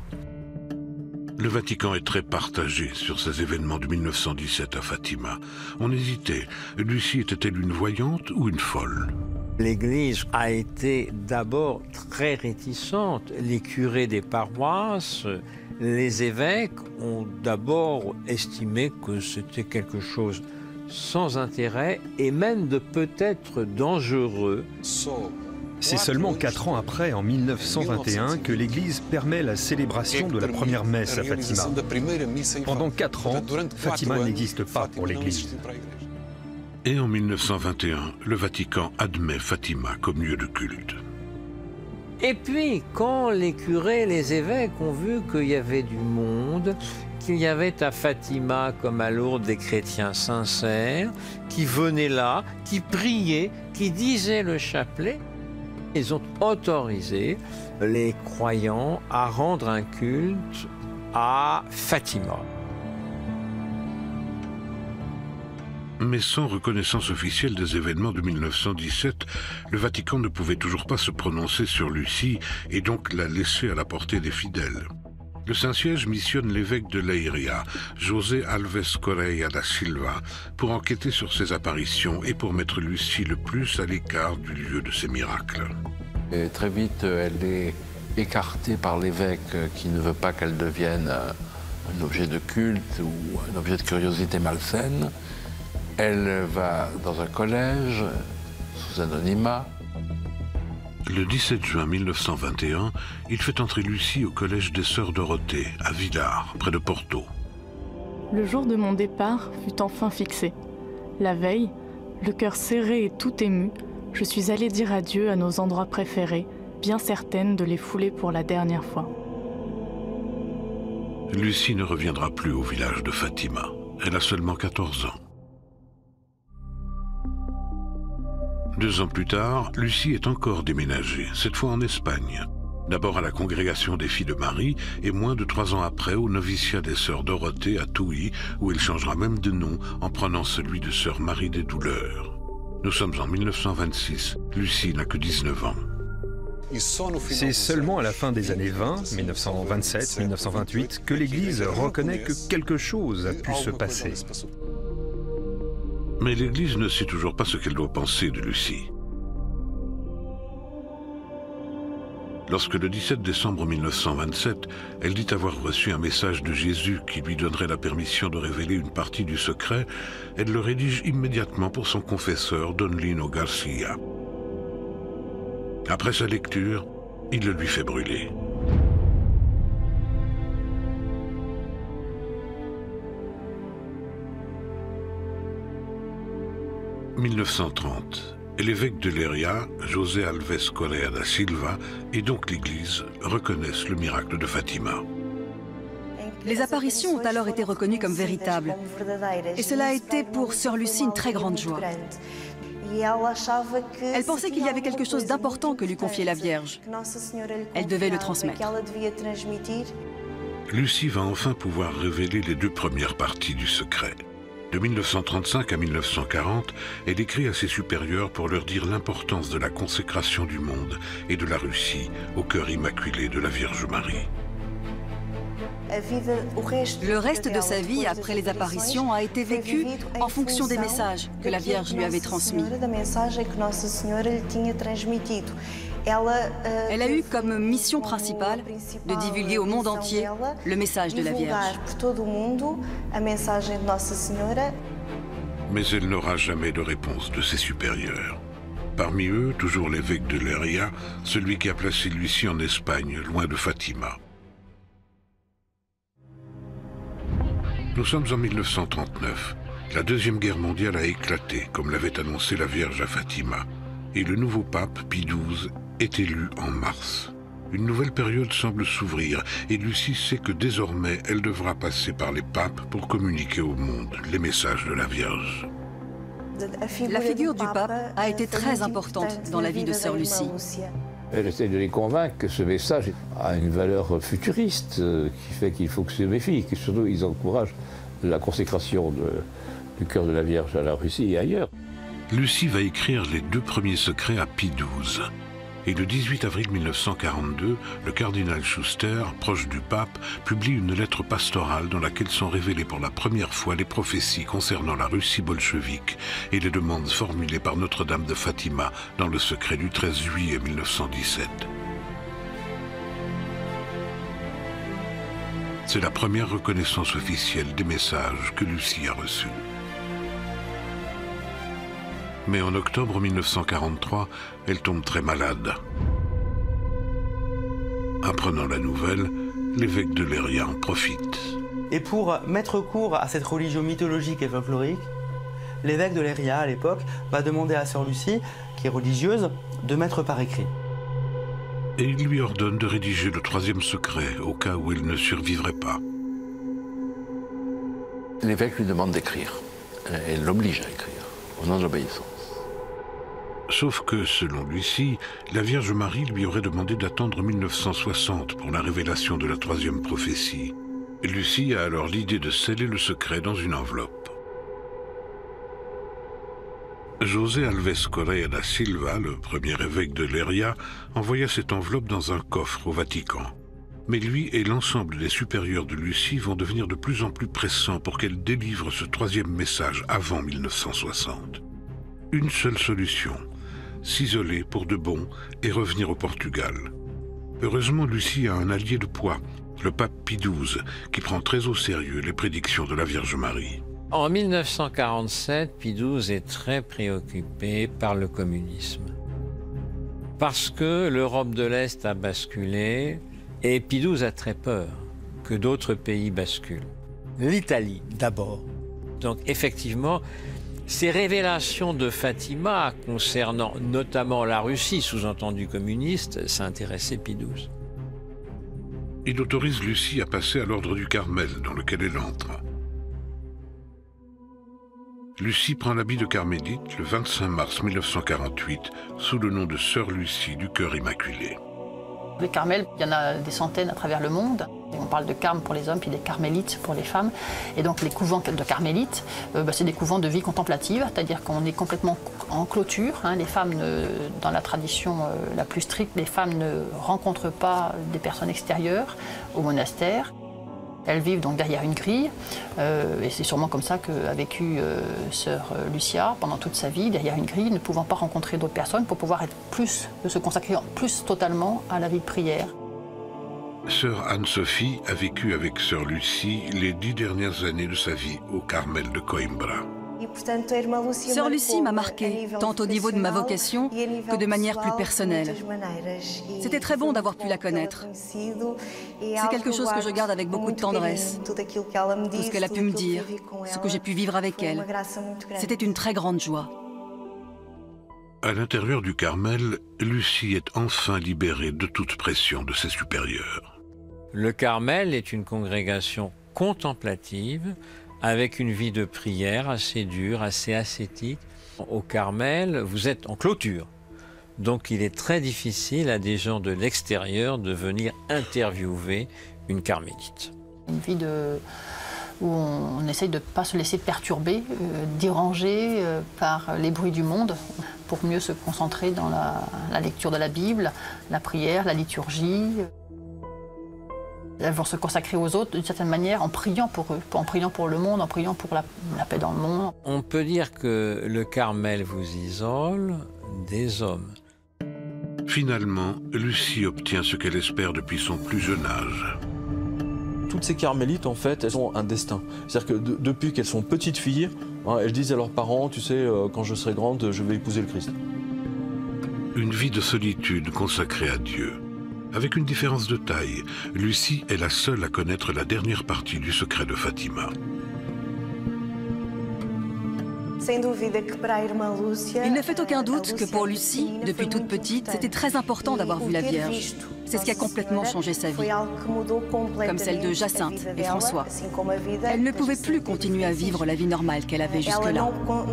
Le Vatican est très partagé sur ces événements de 1917 à Fatima. On hésitait. Lucie était-elle une voyante ou une folle? L'Église a été d'abord très réticente. Les curés des paroisses, les évêques ont d'abord estimé que c'était quelque chose sans intérêt et même de peut-être dangereux. C'est seulement 4 ans après, en 1921, que l'Église permet la célébration de la première messe à Fatima. Pendant 4 ans, Fatima n'existe pas pour l'Église. Et en 1921, le Vatican admet Fatima comme lieu de culte. Et puis, quand les curés, les évêques ont vu qu'il y avait du monde, qu'il y avait à Fatima comme à Lourdes des chrétiens sincères, qui venaient là, qui priaient, qui disaient le chapelet, ils ont autorisé les croyants à rendre un culte à Fatima. Mais sans reconnaissance officielle des événements de 1917, le Vatican ne pouvait toujours pas se prononcer sur Lucie et donc la laisser à la portée des fidèles. Le Saint-Siège missionne l'évêque de Leiria, José Alves Correia da Silva, pour enquêter sur ses apparitions et pour mettre Lucie le plus à l'écart du lieu de ses miracles. Et très vite, elle est écartée par l'évêque qui ne veut pas qu'elle devienne un objet de culte ou un objet de curiosité malsaine. Elle va dans un collège, sous anonymat. Le 17 juin 1921, il fait entrer Lucie au collège des Sœurs Dorothée, à Villars, près de Porto. Le jour de mon départ fut enfin fixé. La veille, le cœur serré et tout ému, je suis allée dire adieu à nos endroits préférés, bien certaine de les fouler pour la dernière fois. Lucie ne reviendra plus au village de Fatima. Elle a seulement 14 ans. 2 ans plus tard, Lucie est encore déménagée, cette fois en Espagne. D'abord à la congrégation des Filles de Marie et moins de 3 ans après au noviciat des Sœurs Dorothée à Touy, où elle changera même de nom en prenant celui de Sœur Marie des Douleurs. Nous sommes en 1926, Lucie n'a que 19 ans. C'est seulement à la fin des années 20, 1927-1928, que l'Église reconnaît que quelque chose a pu se passer. Mais l'Église ne sait toujours pas ce qu'elle doit penser de Lucie. Lorsque le 17 décembre 1927, elle dit avoir reçu un message de Jésus qui lui donnerait la permission de révéler une partie du secret, elle le rédige immédiatement pour son confesseur, Don Lino Garcia. Après sa lecture, il le lui fait brûler. 1930. Et l'évêque de Leiria, José Alves Correa da Silva, et donc l'Église reconnaissent le miracle de Fatima. Les apparitions ont alors été reconnues comme véritables. Et cela a été pour Sœur Lucie une très grande joie. Elle pensait qu'il y avait quelque chose d'important que lui confiait la Vierge. Elle devait le transmettre. Lucie va enfin pouvoir révéler les 2 premières parties du secret. De 1935 à 1940, elle écrit à ses supérieurs pour leur dire l'importance de la consécration du monde et de la Russie au cœur immaculé de la Vierge Marie. Le reste de sa vie, après les apparitions, a été vécu en fonction des messages que la Vierge lui avait transmis. Elle a eu comme mission principale de divulguer au monde entier le message de la Vierge. Mais elle n'aura jamais de réponse de ses supérieurs. Parmi eux, toujours l'évêque de Leiria, celui qui a placé Lucie en Espagne, loin de Fatima. Nous sommes en 1939. La Deuxième Guerre mondiale a éclaté, comme l'avait annoncé la Vierge à Fatima. Et le nouveau pape, Pie XII, est élu en mars. Une nouvelle période semble s'ouvrir et Lucie sait que désormais elle devra passer par les papes pour communiquer au monde les messages de la Vierge. La figure du pape a été très importante dans la vie de Sœur Lucie. Elle essaie de les convaincre que ce message a une valeur futuriste qui fait qu'il faut que se méfient, que surtout ils encouragent la consécration du cœur de la Vierge à la Russie et ailleurs. Lucie va écrire les 2 premiers secrets à Pie XII. Et le 18 avril 1942, le cardinal Schuster, proche du pape, publie une lettre pastorale dans laquelle sont révélées pour la première fois les prophéties concernant la Russie bolchevique et les demandes formulées par Notre-Dame de Fatima dans le secret du 13 juillet 1917. C'est la première reconnaissance officielle des messages que Lucie a reçus. Mais en octobre 1943, elle tombe très malade. Apprenant la nouvelle, l'évêque de Leiria en profite. Et pour mettre court à cette religion mythologique et folklorique, l'évêque de Leiria, à l'époque, va demander à Sœur Lucie, qui est religieuse, de mettre par écrit. Et il lui ordonne de rédiger le 3e secret, au cas où elle ne survivrait pas. L'évêque lui demande d'écrire. Elle l'oblige à écrire, au nom de l'obéissance. Sauf que, selon Lucie, la Vierge Marie lui aurait demandé d'attendre 1960 pour la révélation de la 3e prophétie. Lucie a alors l'idée de sceller le secret dans une enveloppe. José Alves Correa da Silva, le premier évêque de Leiria, envoya cette enveloppe dans un coffre au Vatican. Mais lui et l'ensemble des supérieurs de Lucie vont devenir de plus en plus pressants pour qu'elle délivre ce 3e message avant 1960. Une seule solution, s'isoler pour de bon et revenir au Portugal. Heureusement, Lucie a un allié de poids, le pape Pie XII, qui prend très au sérieux les prédictions de la Vierge Marie. En 1947, Pie XII est très préoccupé par le communisme. Parce que l'Europe de l'Est a basculé et Pie XII a très peur que d'autres pays basculent. L'Italie d'abord. Donc effectivement, ces révélations de Fatima concernant notamment la Russie, sous-entendu communiste, ça intéressait Pie XII. Il autorise Lucie à passer à l'ordre du Carmel, dans lequel elle entre. Lucie prend l'habit de carmélite le 25 mars 1948, sous le nom de Sœur Lucie du Cœur Immaculé. Les Carmels, il y en a des centaines à travers le monde. On parle de carmes pour les hommes, puis des carmélites pour les femmes. Et donc les couvents de carmélites, c'est des couvents de vie contemplative, c'est-à-dire qu'on est complètement en clôture. Les femmes, dans la tradition la plus stricte, les femmes ne rencontrent pas des personnes extérieures au monastère. Elles vivent donc derrière une grille, et c'est sûrement comme ça qu'a vécu Sœur Lucia pendant toute sa vie, derrière une grille, ne pouvant pas rencontrer d'autres personnes pour pouvoir se consacrer plus totalement à la vie de prière. Sœur Anne-Sophie a vécu avec Sœur Lucie les 10 dernières années de sa vie au Carmel de Coimbra. Sœur Lucie m'a marquée, tant au niveau de ma vocation que de manière plus personnelle. C'était très bon d'avoir pu la connaître. C'est quelque chose que je garde avec beaucoup de tendresse. Tout ce qu'elle a pu me dire, ce que j'ai pu vivre avec elle. C'était une très grande joie. À l'intérieur du Carmel, Lucie est enfin libérée de toute pression de ses supérieurs. Le Carmel est une congrégation contemplative avec une vie de prière assez dure, assez ascétique. Au Carmel, vous êtes en clôture. Donc il est très difficile à des gens de l'extérieur de venir interviewer une carmélite. Une vie où on essaye de ne pas se laisser perturber, déranger par les bruits du monde, pour mieux se concentrer dans la lecture de la Bible, la prière, la liturgie. Elles vont se consacrer aux autres d'une certaine manière en priant pour eux, en priant pour le monde, en priant pour la paix dans le monde. On peut dire que le Carmel vous isole des hommes. Finalement, Lucie obtient ce qu'elle espère depuis son plus jeune âge. Toutes ces carmélites, en fait, elles ont un destin. C'est-à-dire que depuis qu'elles sont petites filles, elles disent à leurs parents, tu sais, quand je serai grande, je vais épouser le Christ. Une vie de solitude consacrée à Dieu. Avec une différence de taille, Lucie est la seule à connaître la dernière partie du secret de Fatima. Il ne fait aucun doute que pour Lucie, depuis toute petite, c'était très important d'avoir vu la Vierge. C'est ce qui a complètement changé sa vie, comme celle de Jacinthe et François. Elle ne pouvait plus continuer à vivre la vie normale qu'elle avait jusque-là.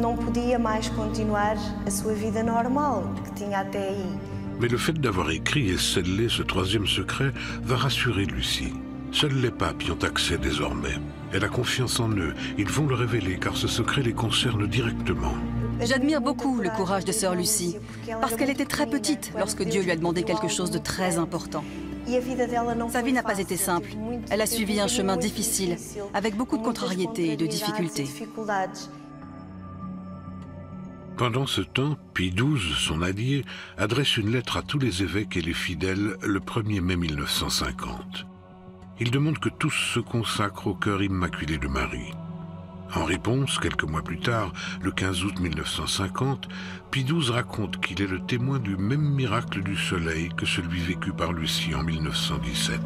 Mais le fait d'avoir écrit et scellé ce troisième secret va rassurer Lucie. Seuls les papes y ont accès désormais. Elle a confiance en eux, ils vont le révéler car ce secret les concerne directement. J'admire beaucoup le courage de sœur Lucie, parce qu'elle était très petite lorsque Dieu lui a demandé quelque chose de très important. Sa vie n'a pas été simple. Elle a suivi un chemin difficile, avec beaucoup de contrariétés et de difficultés. Pendant ce temps, Pie XII, son allié, adresse une lettre à tous les évêques et les fidèles le 1er mai 1950. Il demande que tous se consacrent au cœur immaculé de Marie. En réponse, quelques mois plus tard, le 15 août 1950, Pie XII raconte qu'il est le témoin du même miracle du soleil que celui vécu par Lucie en 1917.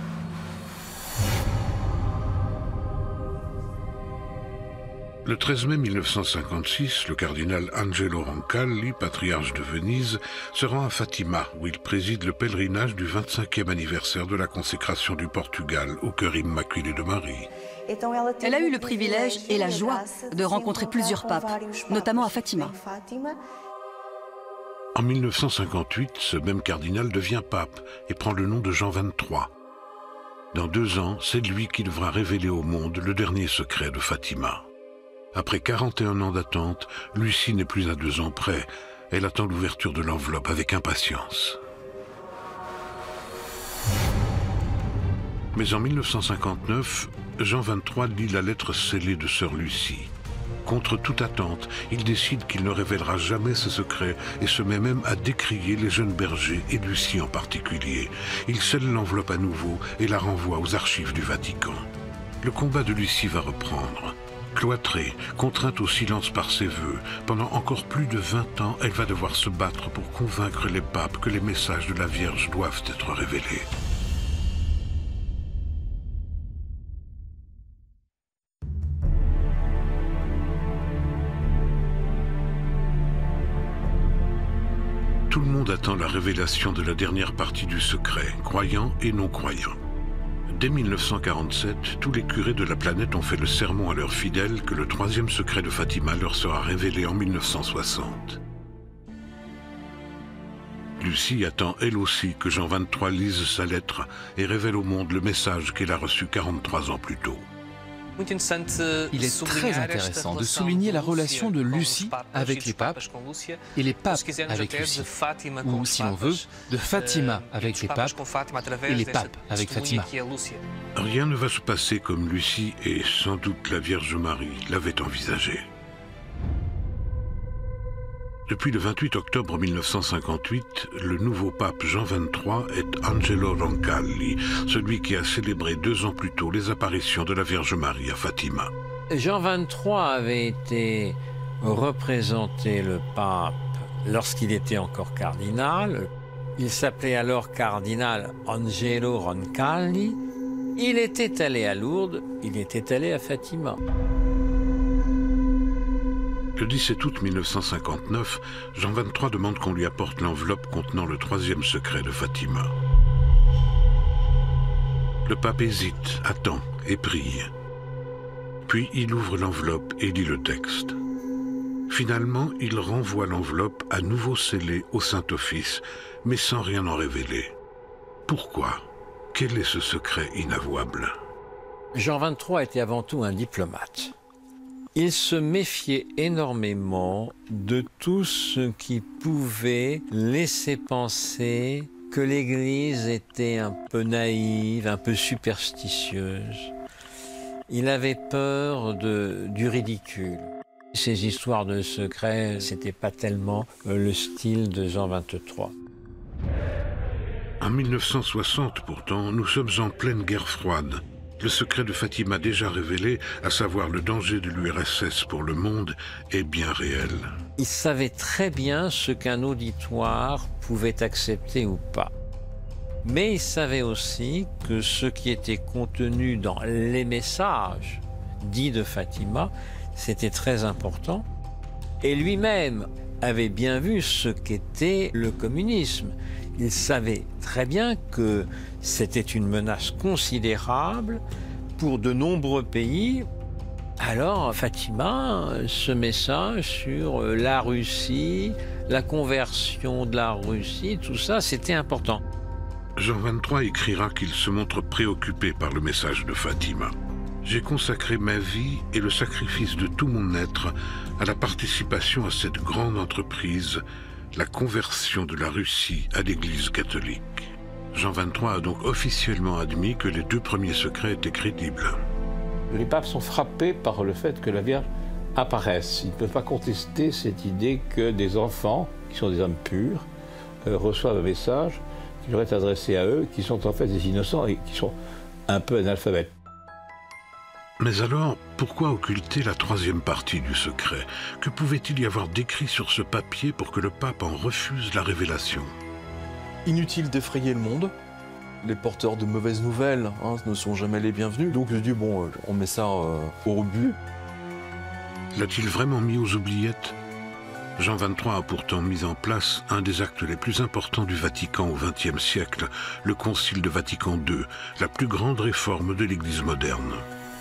Le 13 mai 1956, le cardinal Angelo Roncalli, patriarche de Venise, se rend à Fatima, où il préside le pèlerinage du 25e anniversaire de la consécration du Portugal au cœur immaculé de Marie. Elle a eu le privilège et la joie de rencontrer plusieurs papes, notamment à Fatima. En 1958, ce même cardinal devient pape et prend le nom de Jean XXIII. Dans 2 ans, c'est lui qui devra révéler au monde le dernier secret de Fatima. Après 41 ans d'attente, Lucie n'est plus à 2 ans près. Elle attend l'ouverture de l'enveloppe avec impatience. Mais en 1959, Jean XXIII lit la lettre scellée de sœur Lucie. Contre toute attente, il décide qu'il ne révélera jamais ce secret et se met même à décrier les jeunes bergers et Lucie en particulier. Il scelle l'enveloppe à nouveau et la renvoie aux archives du Vatican. Le combat de Lucie va reprendre. Cloîtrée, contrainte au silence par ses vœux, pendant encore plus de 20 ans, elle va devoir se battre pour convaincre les papes que les messages de la Vierge doivent être révélés. Tout le monde attend la révélation de la dernière partie du secret, croyants et non-croyants. Dès 1947, tous les curés de la planète ont fait le serment à leurs fidèles que le troisième secret de Fatima leur sera révélé en 1960. Lucie attend elle aussi que Jean XXIII lise sa lettre et révèle au monde le message qu'elle a reçu 43 ans plus tôt. Il est très intéressant de souligner la relation de Lucie avec les papes et les papes avec Lucie, ou si l'on veut, de Fatima avec les papes et les papes avec Fatima. Rien ne va se passer comme Lucie et sans doute la Vierge Marie l'avait envisagé. Depuis le 28 octobre 1958, le nouveau pape Jean XXIII est Angelo Roncalli, celui qui a célébré 2 ans plus tôt les apparitions de la Vierge Marie à Fatima. Jean XXIII avait été représenté le pape lorsqu'il était encore cardinal. Il s'appelait alors cardinal Angelo Roncalli. Il était allé à Lourdes, il était allé à Fatima. Le 17 août 1959, Jean XXIII demande qu'on lui apporte l'enveloppe contenant le troisième secret de Fatima. Le pape hésite, attend et prie. Puis il ouvre l'enveloppe et lit le texte. Finalement, il renvoie l'enveloppe à nouveau scellée au Saint-Office, mais sans rien en révéler. Pourquoi? Quel est ce secret inavouable? Jean XXIII était avant tout un diplomate. Il se méfiait énormément de tout ce qui pouvait laisser penser que l'Église était un peu naïve, un peu superstitieuse. Il avait peur du ridicule. Ces histoires de secrets, c'était pas tellement le style de Jean XXIII. En 1960, pourtant, nous sommes en pleine guerre froide. Le secret de Fatima déjà révélé, à savoir le danger de l'URSS pour le monde, est bien réel. Il savait très bien ce qu'un auditoire pouvait accepter ou pas. Mais il savait aussi que ce qui était contenu dans les messages dits de Fatima, c'était très important. Et lui-même avait bien vu ce qu'était le communisme. Il savait très bien que c'était une menace considérable pour de nombreux pays. Alors Fatima, ce message sur la Russie, la conversion de la Russie, tout ça, c'était important. Jean XXIII écrira qu'il se montre préoccupé par le message de Fatima. J'ai consacré ma vie et le sacrifice de tout mon être à la participation à cette grande entreprise, la conversion de la Russie à l'Église catholique. Jean XXIII a donc officiellement admis que les deux premiers secrets étaient crédibles. Les papes sont frappés par le fait que la Vierge apparaisse. Ils ne peuvent pas contester cette idée que des enfants, qui sont des hommes purs, reçoivent un message qui leur est adressé à eux, qui sont en fait des innocents et qui sont un peu analphabètes. Mais alors, pourquoi occulter la troisième partie du secret? Que pouvait-il y avoir d'écrit sur ce papier pour que le pape en refuse la révélation? Inutile d'effrayer le monde. Les porteurs de mauvaises nouvelles ne sont jamais les bienvenus. Donc je dis, bon, on met ça au but. L'a-t-il vraiment mis aux oubliettes? Jean XXIII a pourtant mis en place un des actes les plus importants du Vatican au XXe siècle, le Concile de Vatican II, la plus grande réforme de l'Église moderne.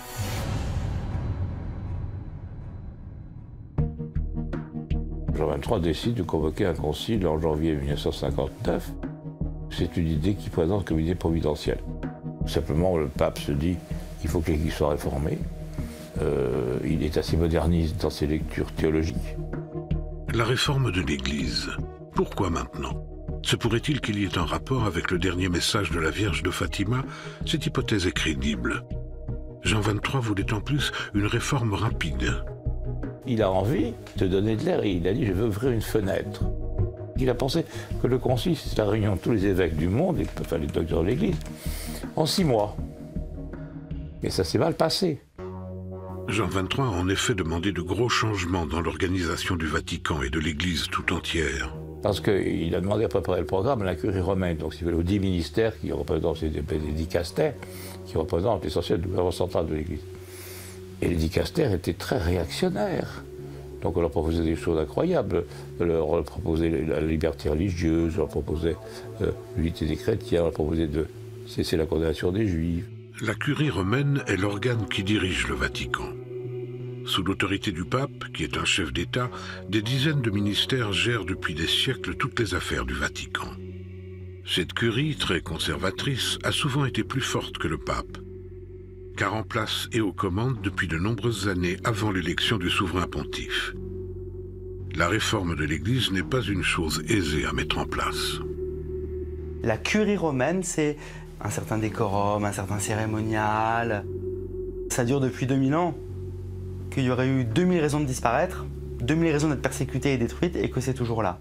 Jean XXIII décide de convoquer un concile en janvier 1959. C'est une idée qu'il présente comme une idée providentielle. Simplement, le pape se dit qu'il faut que l'Église soit réformée. Il est assez moderniste dans ses lectures théologiques. La réforme de l'Église, pourquoi maintenant? Se pourrait-il qu'il y ait un rapport avec le dernier message de la Vierge de Fatima? Cette hypothèse est crédible. Jean XXIII voulait en plus une réforme rapide. Il a envie de donner de l'air et il a dit « je veux ouvrir une fenêtre ». Il a pensé que le concile, c'est la réunion de tous les évêques du monde, enfin les docteurs de l'Église, en 6 mois. Mais ça s'est mal passé. Jean XXIII a en effet demandé de gros changements dans l'organisation du Vatican et de l'Église tout entière. Parce qu'il a demandé à préparer le programme à la curie romaine, donc il y avait 10 ministères qui représentent les dicastères, qui représentent l'essentiel du gouvernement central de l'Église. Et les dicastères étaient très réactionnaires. Donc on leur proposait des choses incroyables. On leur proposait la liberté religieuse, on leur proposait l'unité des chrétiens, on leur proposait de cesser la condamnation des juifs. La curie romaine est l'organe qui dirige le Vatican. Sous l'autorité du pape, qui est un chef d'État, des dizaines de ministères gèrent depuis des siècles toutes les affaires du Vatican. Cette curie, très conservatrice, a souvent été plus forte que le pape, car en place et aux commandes depuis de nombreuses années avant l'élection du souverain pontife. La réforme de l'Église n'est pas une chose aisée à mettre en place. La curie romaine, c'est un certain décorum, un certain cérémonial. Ça dure depuis 2000 ans. Qu'il y aurait eu 2000 raisons de disparaître, 2000 raisons d'être persécutées et détruites, et que c'est toujours là.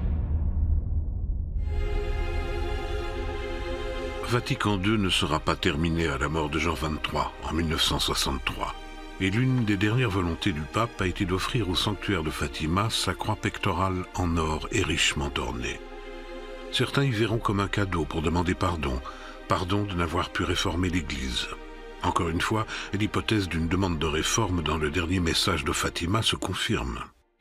Vatican II ne sera pas terminé à la mort de Jean XXIII en 1963. Et l'une des dernières volontés du pape a été d'offrir au sanctuaire de Fatima sa croix pectorale en or et richement ornée. Certains y verront comme un cadeau pour demander pardon, pardon de n'avoir pu réformer l'Église. Encore une fois, l'hypothèse d'une demande de réforme dans le dernier message de Fatima se confirme.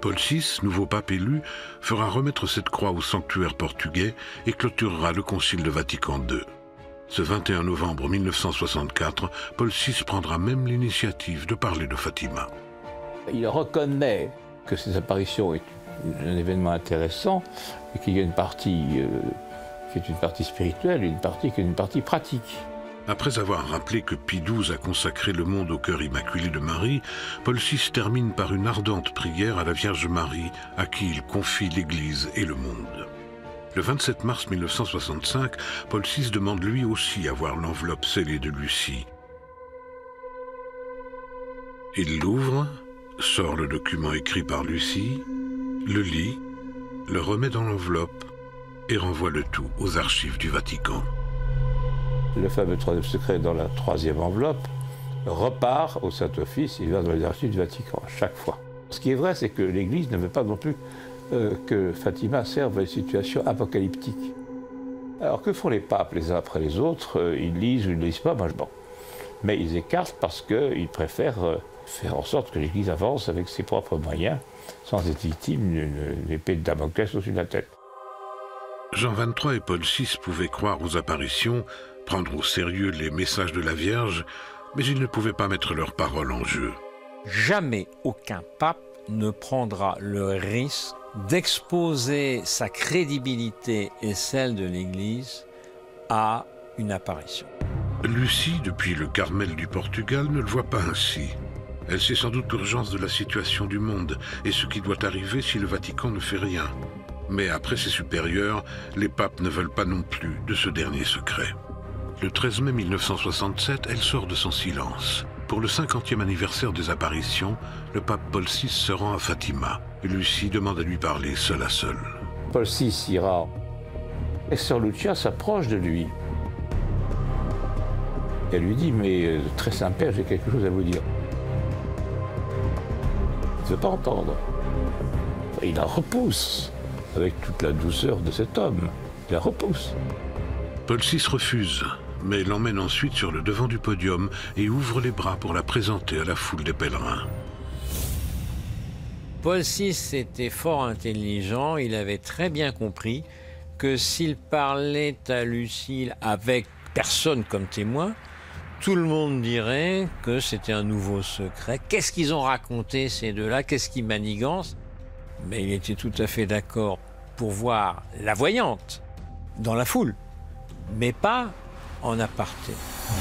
Paul VI, nouveau pape élu, fera remettre cette croix au sanctuaire portugais et clôturera le Concile de Vatican II. Ce 21 novembre 1964, Paul VI prendra même l'initiative de parler de Fatima. Il reconnaît que ces apparitions est un événement intéressant et qu'il y a une partie qui est une partie spirituelle et une partie qui est une partie pratique. Après avoir rappelé que Pie XII a consacré le monde au cœur immaculé de Marie, Paul VI termine par une ardente prière à la Vierge Marie, à qui il confie l'Église et le monde. Le 27 mars 1965, Paul VI demande lui aussi à voir l'enveloppe scellée de Lucie. Il l'ouvre, sort le document écrit par Lucie, le lit, le remet dans l'enveloppe et renvoie le tout aux archives du Vatican. Le fameux troisième secret dans la troisième enveloppe repart au Saint-Office, il va dans les archives du Vatican, à chaque fois. Ce qui est vrai, c'est que l'Église ne veut pas non plus que Fatima serve à une situation apocalyptique. Alors que font les papes les uns après les autres? Ils lisent ou ils ne lisent pas, bon. Mais ils écartent parce qu'ils préfèrent faire en sorte que l'Église avance avec ses propres moyens, sans être victime d'une épée de Damoclès au-dessus de la tête. Jean XXIII et Paul VI pouvaient croire aux apparitions, prendre au sérieux les messages de la Vierge, mais ils ne pouvaient pas mettre leurs paroles en jeu. Jamais aucun pape ne prendra le risque d'exposer sa crédibilité et celle de l'Église à une apparition. Lucie, depuis le Carmel du Portugal, ne le voit pas ainsi. Elle sait sans doute l'urgence de la situation du monde et ce qui doit arriver si le Vatican ne fait rien. Mais après ses supérieurs, les papes ne veulent pas non plus de ce dernier secret. Le 13 mai 1967, elle sort de son silence. Pour le 50e anniversaire des apparitions, le pape Paul VI se rend à Fatima. Lucie demande à lui parler seul à seul. Paul VI ira et Sœur Lucia s'approche de lui. Elle lui dit, mais très Saint-Père, j'ai quelque chose à vous dire. Il ne veut pas entendre. Il la repousse, avec toute la douceur de cet homme. Il la repousse. Paul VI refuse, mais l'emmène ensuite sur le devant du podium et ouvre les bras pour la présenter à la foule des pèlerins. Paul VI était fort intelligent, il avait très bien compris que s'il parlait à Lucie avec personne comme témoin, tout le monde dirait que c'était un nouveau secret. Qu'est-ce qu'ils ont raconté ces deux-là? Qu'est-ce qu'ils manigancent? Mais il était tout à fait d'accord pour voir la voyante dans la foule, mais pas en aparté.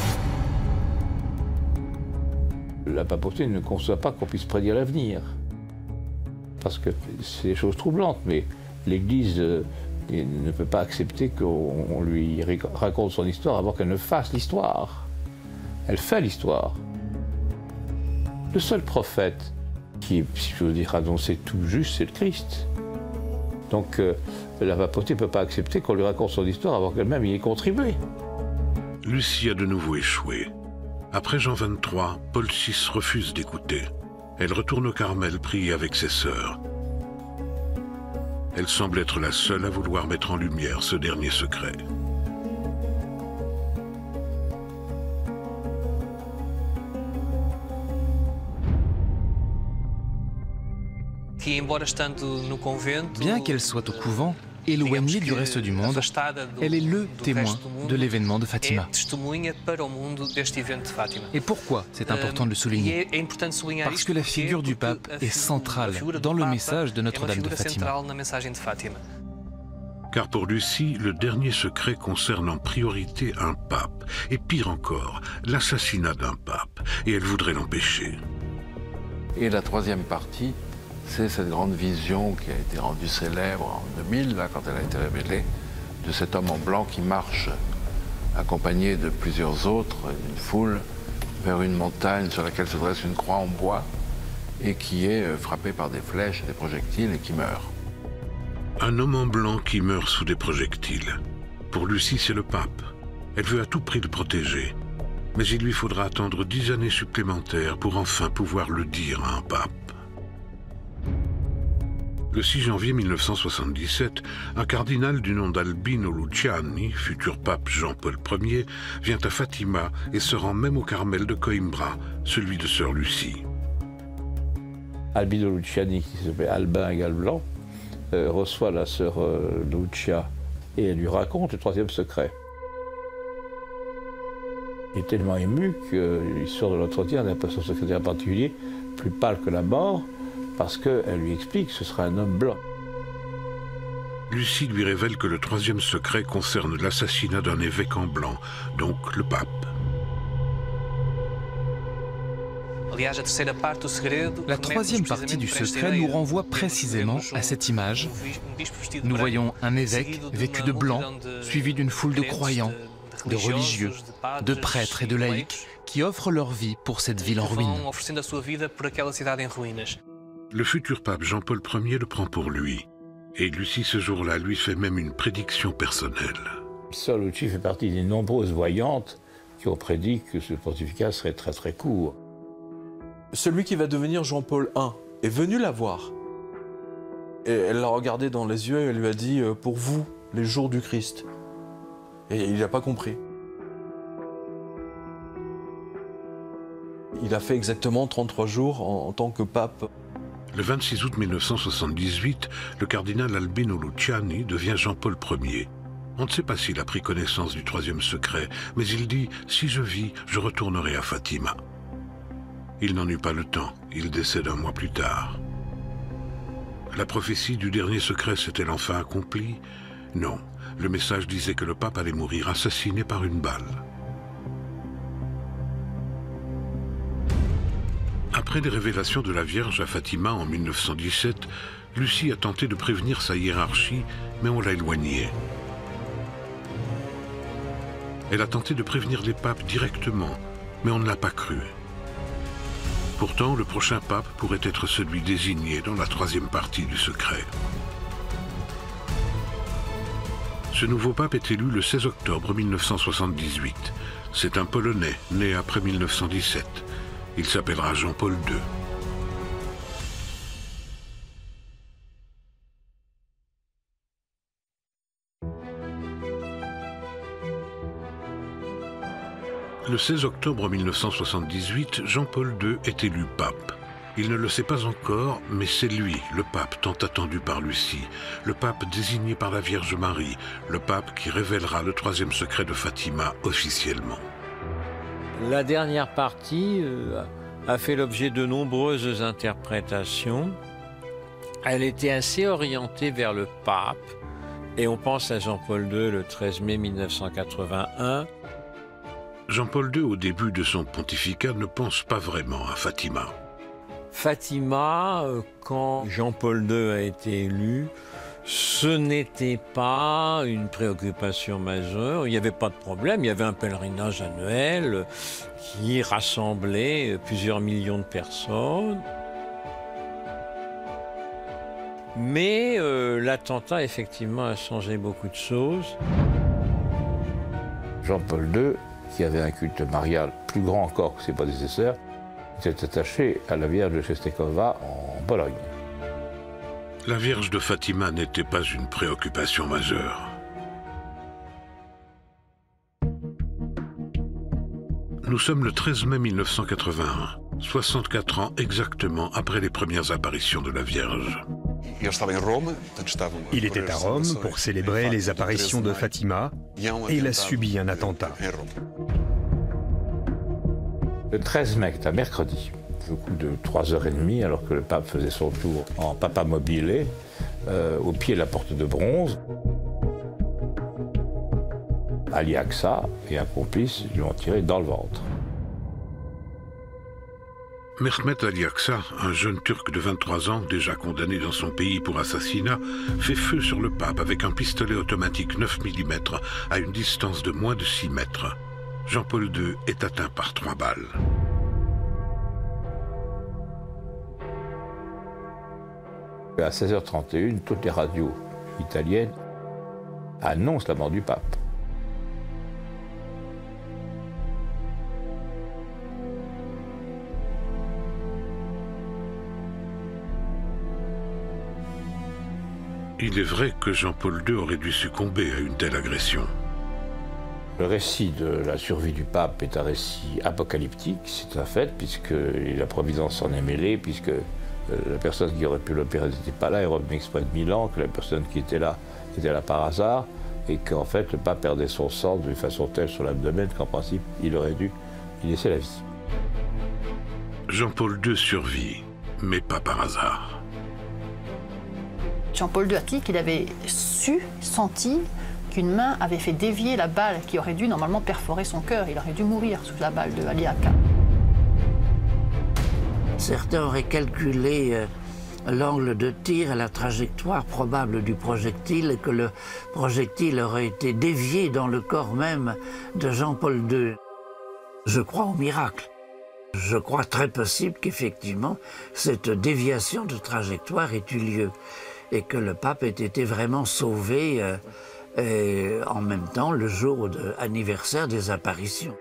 La papauté ne conçoit pas qu'on puisse prédire l'avenir. Parce que c'est des choses troublantes, mais l'Église ne peut pas accepter qu'on lui raconte son histoire avant qu'elle ne fasse l'histoire. Elle fait l'histoire. Le seul prophète qui, si je veux dire, annoncé tout juste, c'est le Christ. Donc la papauté ne peut pas accepter qu'on lui raconte son histoire avant qu'elle-même y ait contribué. Lucie a de nouveau échoué. Après Jean XXIII, Paul VI refuse d'écouter. Elle retourne au Carmel prier avec ses sœurs. Elle semble être la seule à vouloir mettre en lumière ce dernier secret. Bien qu'elle soit au couvent, éloignée du reste du monde, elle est le témoin de l'événement de Fatima. Et pourquoi c'est important de le souligner? Parce que la figure du pape est centrale dans le message de Notre-Dame de Fatima. Car pour Lucie, le dernier secret concerne en priorité un pape, et pire encore, l'assassinat d'un pape, et elle voudrait l'empêcher. Et la troisième partie, c'est cette grande vision qui a été rendue célèbre en 2000, là, quand elle a été révélée, de cet homme en blanc qui marche, accompagné de plusieurs autres, une foule, vers une montagne sur laquelle se dresse une croix en bois, et qui est frappé par des flèches et des projectiles et qui meurt. Un homme en blanc qui meurt sous des projectiles. Pour Lucie, c'est le pape. Elle veut à tout prix le protéger. Mais il lui faudra attendre 10 années supplémentaires pour enfin pouvoir le dire à un pape. Le 6 janvier 1977, un cardinal du nom d'Albino Luciani, futur pape Jean-Paul Ier, vient à Fatima et se rend même au Carmel de Coimbra, celui de Sœur Lucie. Albino Luciani, qui s'appelait Albin égal blanc, reçoit la sœur Lucia et elle lui raconte le troisième secret. Il est tellement ému qu'il sort de l'entretien d'un peu son secrétaire particulier, plus pâle que la mort, parce qu'elle lui explique que ce sera un homme blanc. Lucie lui révèle que le troisième secret concerne l'assassinat d'un évêque en blanc, donc le pape. La troisième partie du secret nous renvoie précisément à cette image. Nous voyons un évêque vêtu de blanc, suivi d'une foule de croyants, de religieux, de prêtres et de laïcs qui offrent leur vie pour cette ville en ruine. Le futur pape Jean-Paul Ier le prend pour lui. Et Lucie, ce jour-là, lui fait même une prédiction personnelle. Sœur Lucie fait partie des nombreuses voyantes qui ont prédit que ce pontificat serait très très court. Celui qui va devenir Jean-Paul I est venu la voir. Et elle l'a regardé dans les yeux et elle lui a dit « Pour vous, les jours du Christ ». Et il n'a pas compris. Il a fait exactement 33 jours en tant que pape. Le 26 août 1978, le cardinal Albino Luciani devient Jean-Paul Ier. On ne sait pas s'il a pris connaissance du troisième secret, mais il dit « Si je vis, je retournerai à Fatima ». Il n'en eut pas le temps, il décède un mois plus tard. La prophétie du dernier secret s'est-elle enfin accomplie? Non, le message disait que le pape allait mourir assassiné par une balle. Après les révélations de la Vierge à Fatima en 1917, Lucie a tenté de prévenir sa hiérarchie, mais on l'a éloignée. Elle a tenté de prévenir les papes directement, mais on ne l'a pas cru. Pourtant, le prochain pape pourrait être celui désigné dans la troisième partie du secret. Ce nouveau pape est élu le 16 octobre 1978. C'est un Polonais, né après 1917. Il s'appellera Jean-Paul II. Le 16 octobre 1978, Jean-Paul II est élu pape. Il ne le sait pas encore, mais c'est lui, le pape tant attendu par Lucie, le pape désigné par la Vierge Marie, le pape qui révélera le troisième secret de Fatima officiellement. La dernière partie a fait l'objet de nombreuses interprétations. Elle était assez orientée vers le pape, et on pense à Jean-Paul II le 13 mai 1981. Jean-Paul II, au début de son pontificat, ne pense pas vraiment à Fatima. Fatima, quand Jean-Paul II a été élu, ce n'était pas une préoccupation majeure, il n'y avait pas de problème, il y avait un pèlerinage annuel qui rassemblait plusieurs millions de personnes. Mais l'attentat, effectivement, a changé beaucoup de choses. Jean-Paul II, qui avait un culte marial plus grand encore que ses prédécesseurs, était attaché à la Vierge de Czestochowa en Pologne. La Vierge de Fatima n'était pas une préoccupation majeure. Nous sommes le 13 mai 1981, 64 ans exactement après les premières apparitions de la Vierge. Il était à Rome pour célébrer les apparitions de Fatima et il a subi un attentat. Le 13 mai, c'est un mercredi, au coup de 3h30, alors que le pape faisait son tour en papa mobile, au pied de la porte de bronze, Ali Aqsa et un complice lui ont tiré dans le ventre. Mehmet Ali Aqsa, un jeune Turc de 23 ans, déjà condamné dans son pays pour assassinat, fait feu sur le pape avec un pistolet automatique 9 mm à une distance de moins de 6 mètres. Jean-Paul II est atteint par 3 balles. À 16h31, toutes les radios italiennes annoncent la mort du pape. Il est vrai que Jean-Paul II aurait dû succomber à une telle agression. Le récit de la survie du pape est un récit apocalyptique, c'est un fait, puisque la Providence en est mêlée, puisque la personne qui aurait pu l'opérer n'était pas là, il revenait exprès de Milan, que la personne qui était là par hasard, et qu'en fait le pape perdait son sang d'une façon telle sur l'abdomen qu'en principe il aurait dû y laisser la vie. Jean-Paul II survit, mais pas par hasard. Jean-Paul II a dit qu'il avait senti qu'une main avait fait dévier la balle qui aurait dû normalement perforer son cœur. Il aurait dû mourir sous la balle de Haliaka. Certains auraient calculé l'angle de tir et la trajectoire probable du projectile et que le projectile aurait été dévié dans le corps même de Jean-Paul II. Je crois au miracle. Je crois très possible qu'effectivement cette déviation de trajectoire ait eu lieu et que le pape ait été vraiment sauvé en même temps le jour de l'anniversaire des apparitions.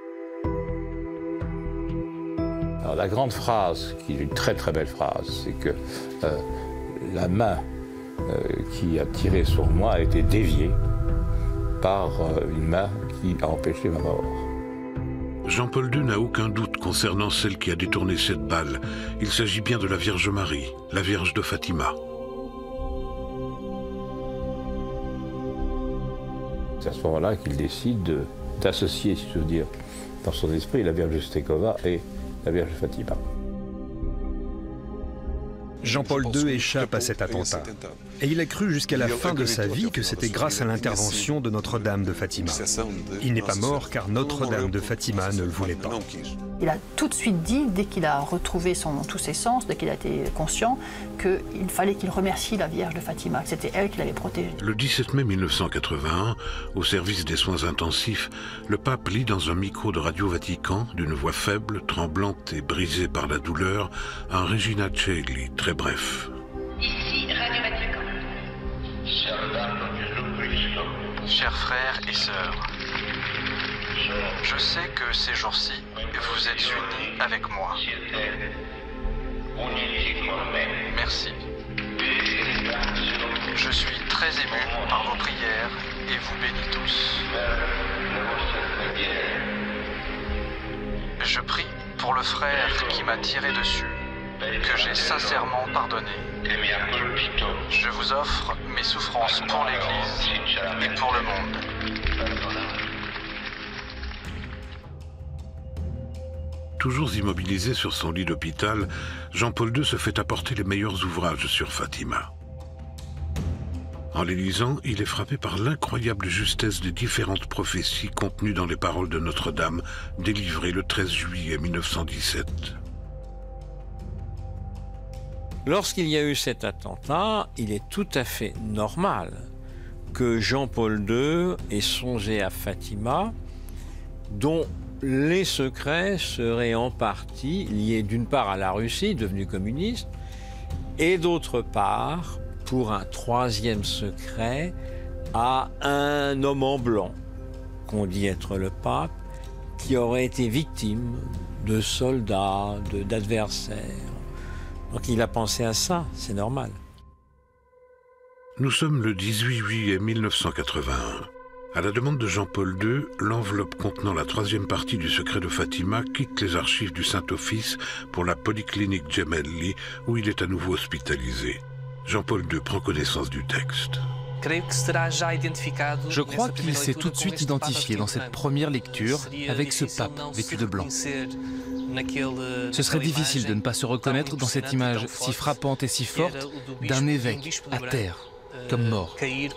Alors, la grande phrase, qui est une très très belle phrase, c'est que la main qui a tiré sur moi a été déviée par une main qui a empêché ma mort. Jean-Paul II n'a aucun doute concernant celle qui a détourné cette balle. Il s'agit bien de la Vierge Marie, la Vierge de Fatima. C'est à ce moment-là qu'il décide d'associer, si je veux dire, dans son esprit, la Vierge de Stekova et la Vierge de Fatima. Jean-Paul II échappe à cet attentat. Et il a cru jusqu'à la fin de sa vie que c'était grâce à l'intervention de Notre-Dame de Fatima. Il n'est pas mort car Notre-Dame de Fatima ne le voulait pas. Il a tout de suite dit, dès qu'il a retrouvé tous ses sens, dès qu'il a été conscient, qu'il fallait qu'il remercie la Vierge de Fatima, que c'était elle qui l'avait protégé. Le 17 mai 1981, au service des soins intensifs, le pape lit dans un micro de Radio Vatican, d'une voix faible, tremblante et brisée par la douleur, un Regina Coeli très bref. Ici Radio Vatican. Chers frères et sœurs, je sais que ces jours-ci, vous êtes unis avec moi. Merci. Je suis très ému par vos prières et vous bénis tous. Je prie pour le frère qui m'a tiré dessus, que j'ai sincèrement pardonné. Je vous offre mes souffrances pour l'Église et pour le monde. Toujours immobilisé sur son lit d'hôpital, Jean-Paul II se fait apporter les meilleurs ouvrages sur Fatima. En les lisant, il est frappé par l'incroyable justesse des différentes prophéties contenues dans les paroles de Notre-Dame, délivrées le 13 juillet 1917. Lorsqu'il y a eu cet attentat, il est tout à fait normal que Jean-Paul II ait songé à Fatima, dont les secrets seraient en partie liés d'une part à la Russie, devenue communiste, et d'autre part, pour un troisième secret, à un homme en blanc, qu'on dit être le pape, qui aurait été victime de soldats, d'adversaires. Donc il a pensé à ça, c'est normal. Nous sommes le 18 juillet 1981. À la demande de Jean-Paul II, l'enveloppe contenant la troisième partie du secret de Fatima quitte les archives du Saint-Office pour la polyclinique Gemelli, où il est à nouveau hospitalisé. Jean-Paul II prend connaissance du texte. Je crois qu'il s'est tout de suite identifié dans cette première lecture avec ce pape vêtu de blanc. Ce serait difficile de ne pas se reconnaître dans cette image si frappante et si forte d'un évêque à terre, comme mort.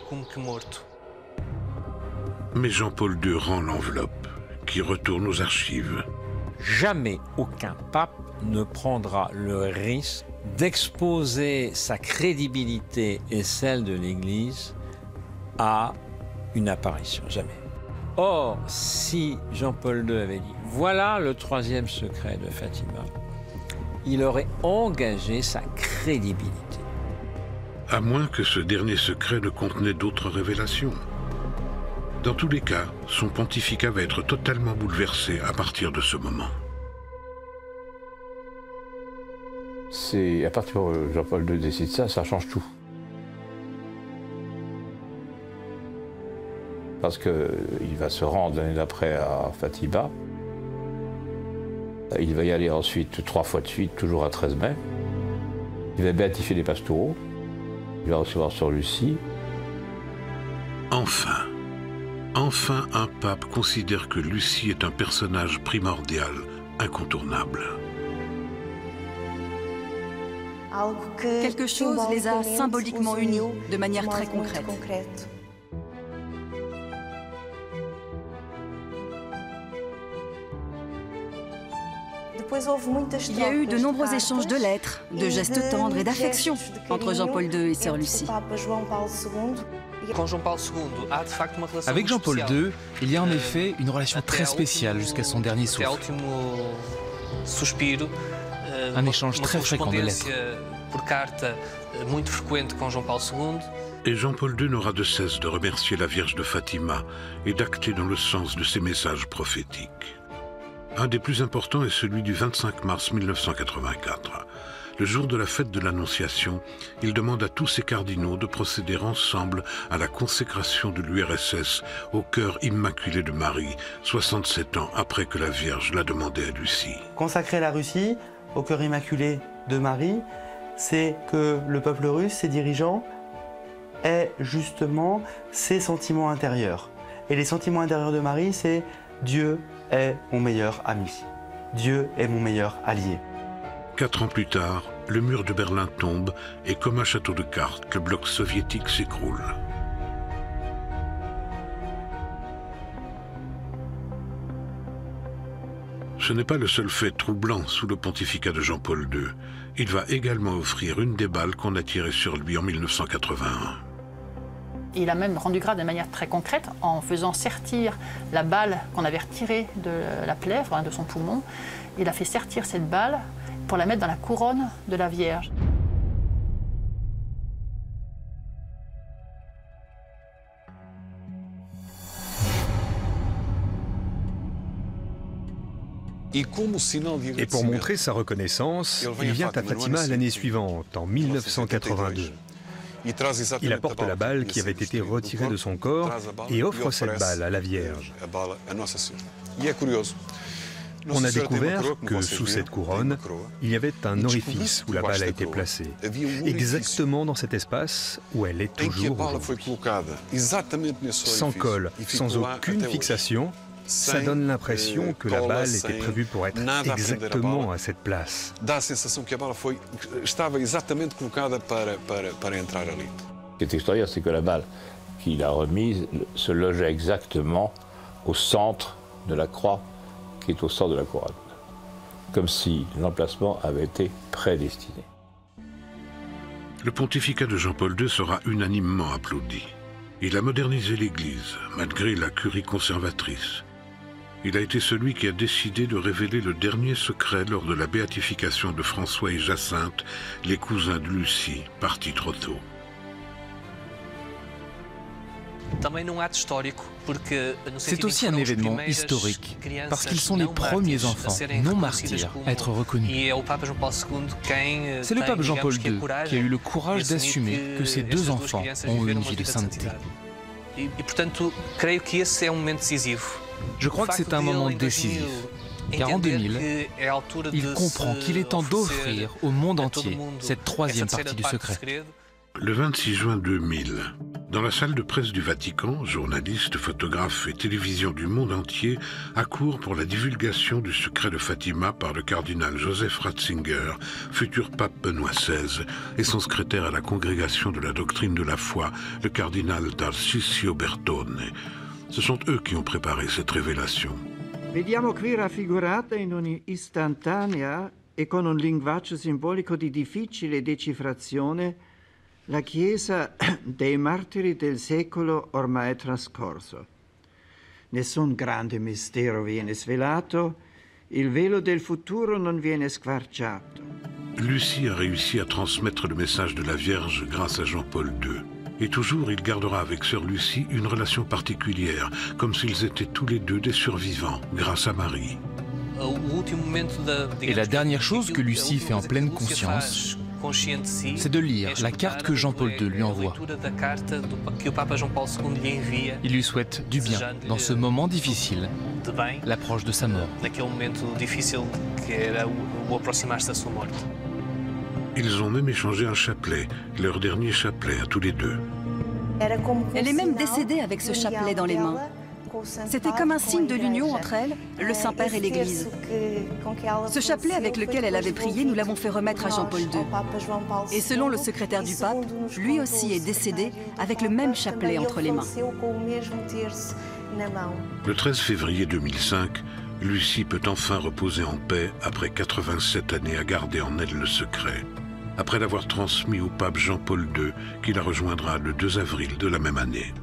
Mais Jean-Paul II rend l'enveloppe, qui retourne aux archives. Jamais aucun pape ne prendra le risque d'exposer sa crédibilité et celle de l'Église à une apparition, jamais. Or, si Jean-Paul II avait dit « Voilà le troisième secret de Fatima », il aurait engagé sa crédibilité. À moins que ce dernier secret ne contenait d'autres révélations. Dans tous les cas, son pontificat va être totalement bouleversé à partir de ce moment. C'est à partir où Jean-Paul II décide ça change tout. Parce qu'il va se rendre l'année d'après à Fatima. Il va y aller ensuite 3 fois de suite, toujours à 13 mai. Il va béatifier les pastoraux, il va recevoir Sœur Lucie. Enfin un pape considère que Lucie est un personnage primordial, incontournable. Quelque chose les a symboliquement unis de manière très concrète. Il y a eu de nombreux échanges de lettres, de gestes tendres et d'affection entre Jean-Paul II et Sœur Lucie. Avec Jean-Paul II, il y a en effet une relation très spéciale jusqu'à son dernier souffle. Un échange très fréquent de lettres. Et Jean-Paul II n'aura de cesse de remercier la Vierge de Fatima et d'acter dans le sens de ses messages prophétiques. Un des plus importants est celui du 25 mars 1984. Le jour de la fête de l'Annonciation, il demande à tous ses cardinaux de procéder ensemble à la consécration de l'URSS au cœur immaculé de Marie, 67 ans après que la Vierge l'a demandé à Lucie. Consacrer la Russie au cœur immaculé de Marie, c'est que le peuple russe, ses dirigeants, aient justement ses sentiments intérieurs. Et les sentiments intérieurs de Marie, c'est Dieu est mon meilleur ami. Dieu est mon meilleur allié. 4 ans plus tard, le mur de Berlin tombe et comme un château de cartes, le bloc soviétique s'écroule. Ce n'est pas le seul fait troublant sous le pontificat de Jean-Paul II. Il va également offrir une des balles qu'on a tirées sur lui en 1981. Il a même rendu grâce de manière très concrète en faisant sertir la balle qu'on avait retirée de la plaie, enfin de son poumon. Il a fait sertir cette balle pour la mettre dans la couronne de la Vierge. Et pour montrer sa reconnaissance, il vient à Fatima l'année suivante, en 1982. Il apporte la balle qui avait été retirée de son corps et offre cette balle à la Vierge. On a découvert que sous cette couronne, il y avait un orifice où la balle a été placée, exactement dans cet espace où elle est toujours aujourd'hui. Sans colle, sans aucune fixation, ça donne l'impression que la balle était prévue pour être exactement à cette place. Ce qui est extraordinaire, c'est que la balle qu'il a remise se logeait exactement au centre de la croix qui est au centre de la couronne, comme si l'emplacement avait été prédestiné. Le pontificat de Jean-Paul II sera unanimement applaudi. Il a modernisé l'Église, malgré la curie conservatrice. Il a été celui qui a décidé de révéler le dernier secret lors de la béatification de François et Jacinthe, les cousins de Lucie, partis trop tôt. C'est aussi un événement historique, parce qu'ils sont les premiers enfants non martyrs à être reconnus. C'est le pape Jean-Paul II qui a eu le courage d'assumer que ces deux enfants ont eu une vie de sainteté. Je crois que c'est un moment décisif, car en 2000, il comprend qu'il est temps d'offrir au monde entier cette troisième partie du secret. Le 26 juin 2000, dans la salle de presse du Vatican, journalistes, photographes et télévisions du monde entier accourent pour la divulgation du secret de Fatima par le cardinal Joseph Ratzinger, futur pape Benoît XVI, et son secrétaire à la congrégation de la doctrine de la foi, le cardinal Tarcisio Bertone. Ce sont eux qui ont préparé cette révélation. Vediamo qui raffigurata in un'istantanea e con un linguaggio simbolico di difficile decifrazione la Chiesa dei martiri del secolo ormai trascorso. Nessun grande mistero viene svelato, il velo del futuro non viene squarciato. Lucie a réussi à transmettre le message de la Vierge grâce à Jean-Paul II. Et toujours, il gardera avec Sœur Lucie une relation particulière, comme s'ils étaient tous les deux des survivants, grâce à Marie. Et la dernière chose que Lucie fait en pleine conscience, c'est de lire la carte que Jean-Paul II lui envoie. Il lui souhaite du bien dans ce moment difficile, l'approche de sa mort. Ils ont même échangé un chapelet, leur dernier chapelet à tous les deux. Elle est même décédée avec ce chapelet dans les mains. C'était comme un signe de l'union entre elle, le Saint-Père et l'Église. Ce chapelet avec lequel elle avait prié, nous l'avons fait remettre à Jean-Paul II. Et selon le secrétaire du pape, lui aussi est décédé avec le même chapelet entre les mains. Le 13 février 2005, Lucie peut enfin reposer en paix après 87 années à garder en elle le secret, après l'avoir transmis au pape Jean-Paul II, qui la rejoindra le 2 avril de la même année.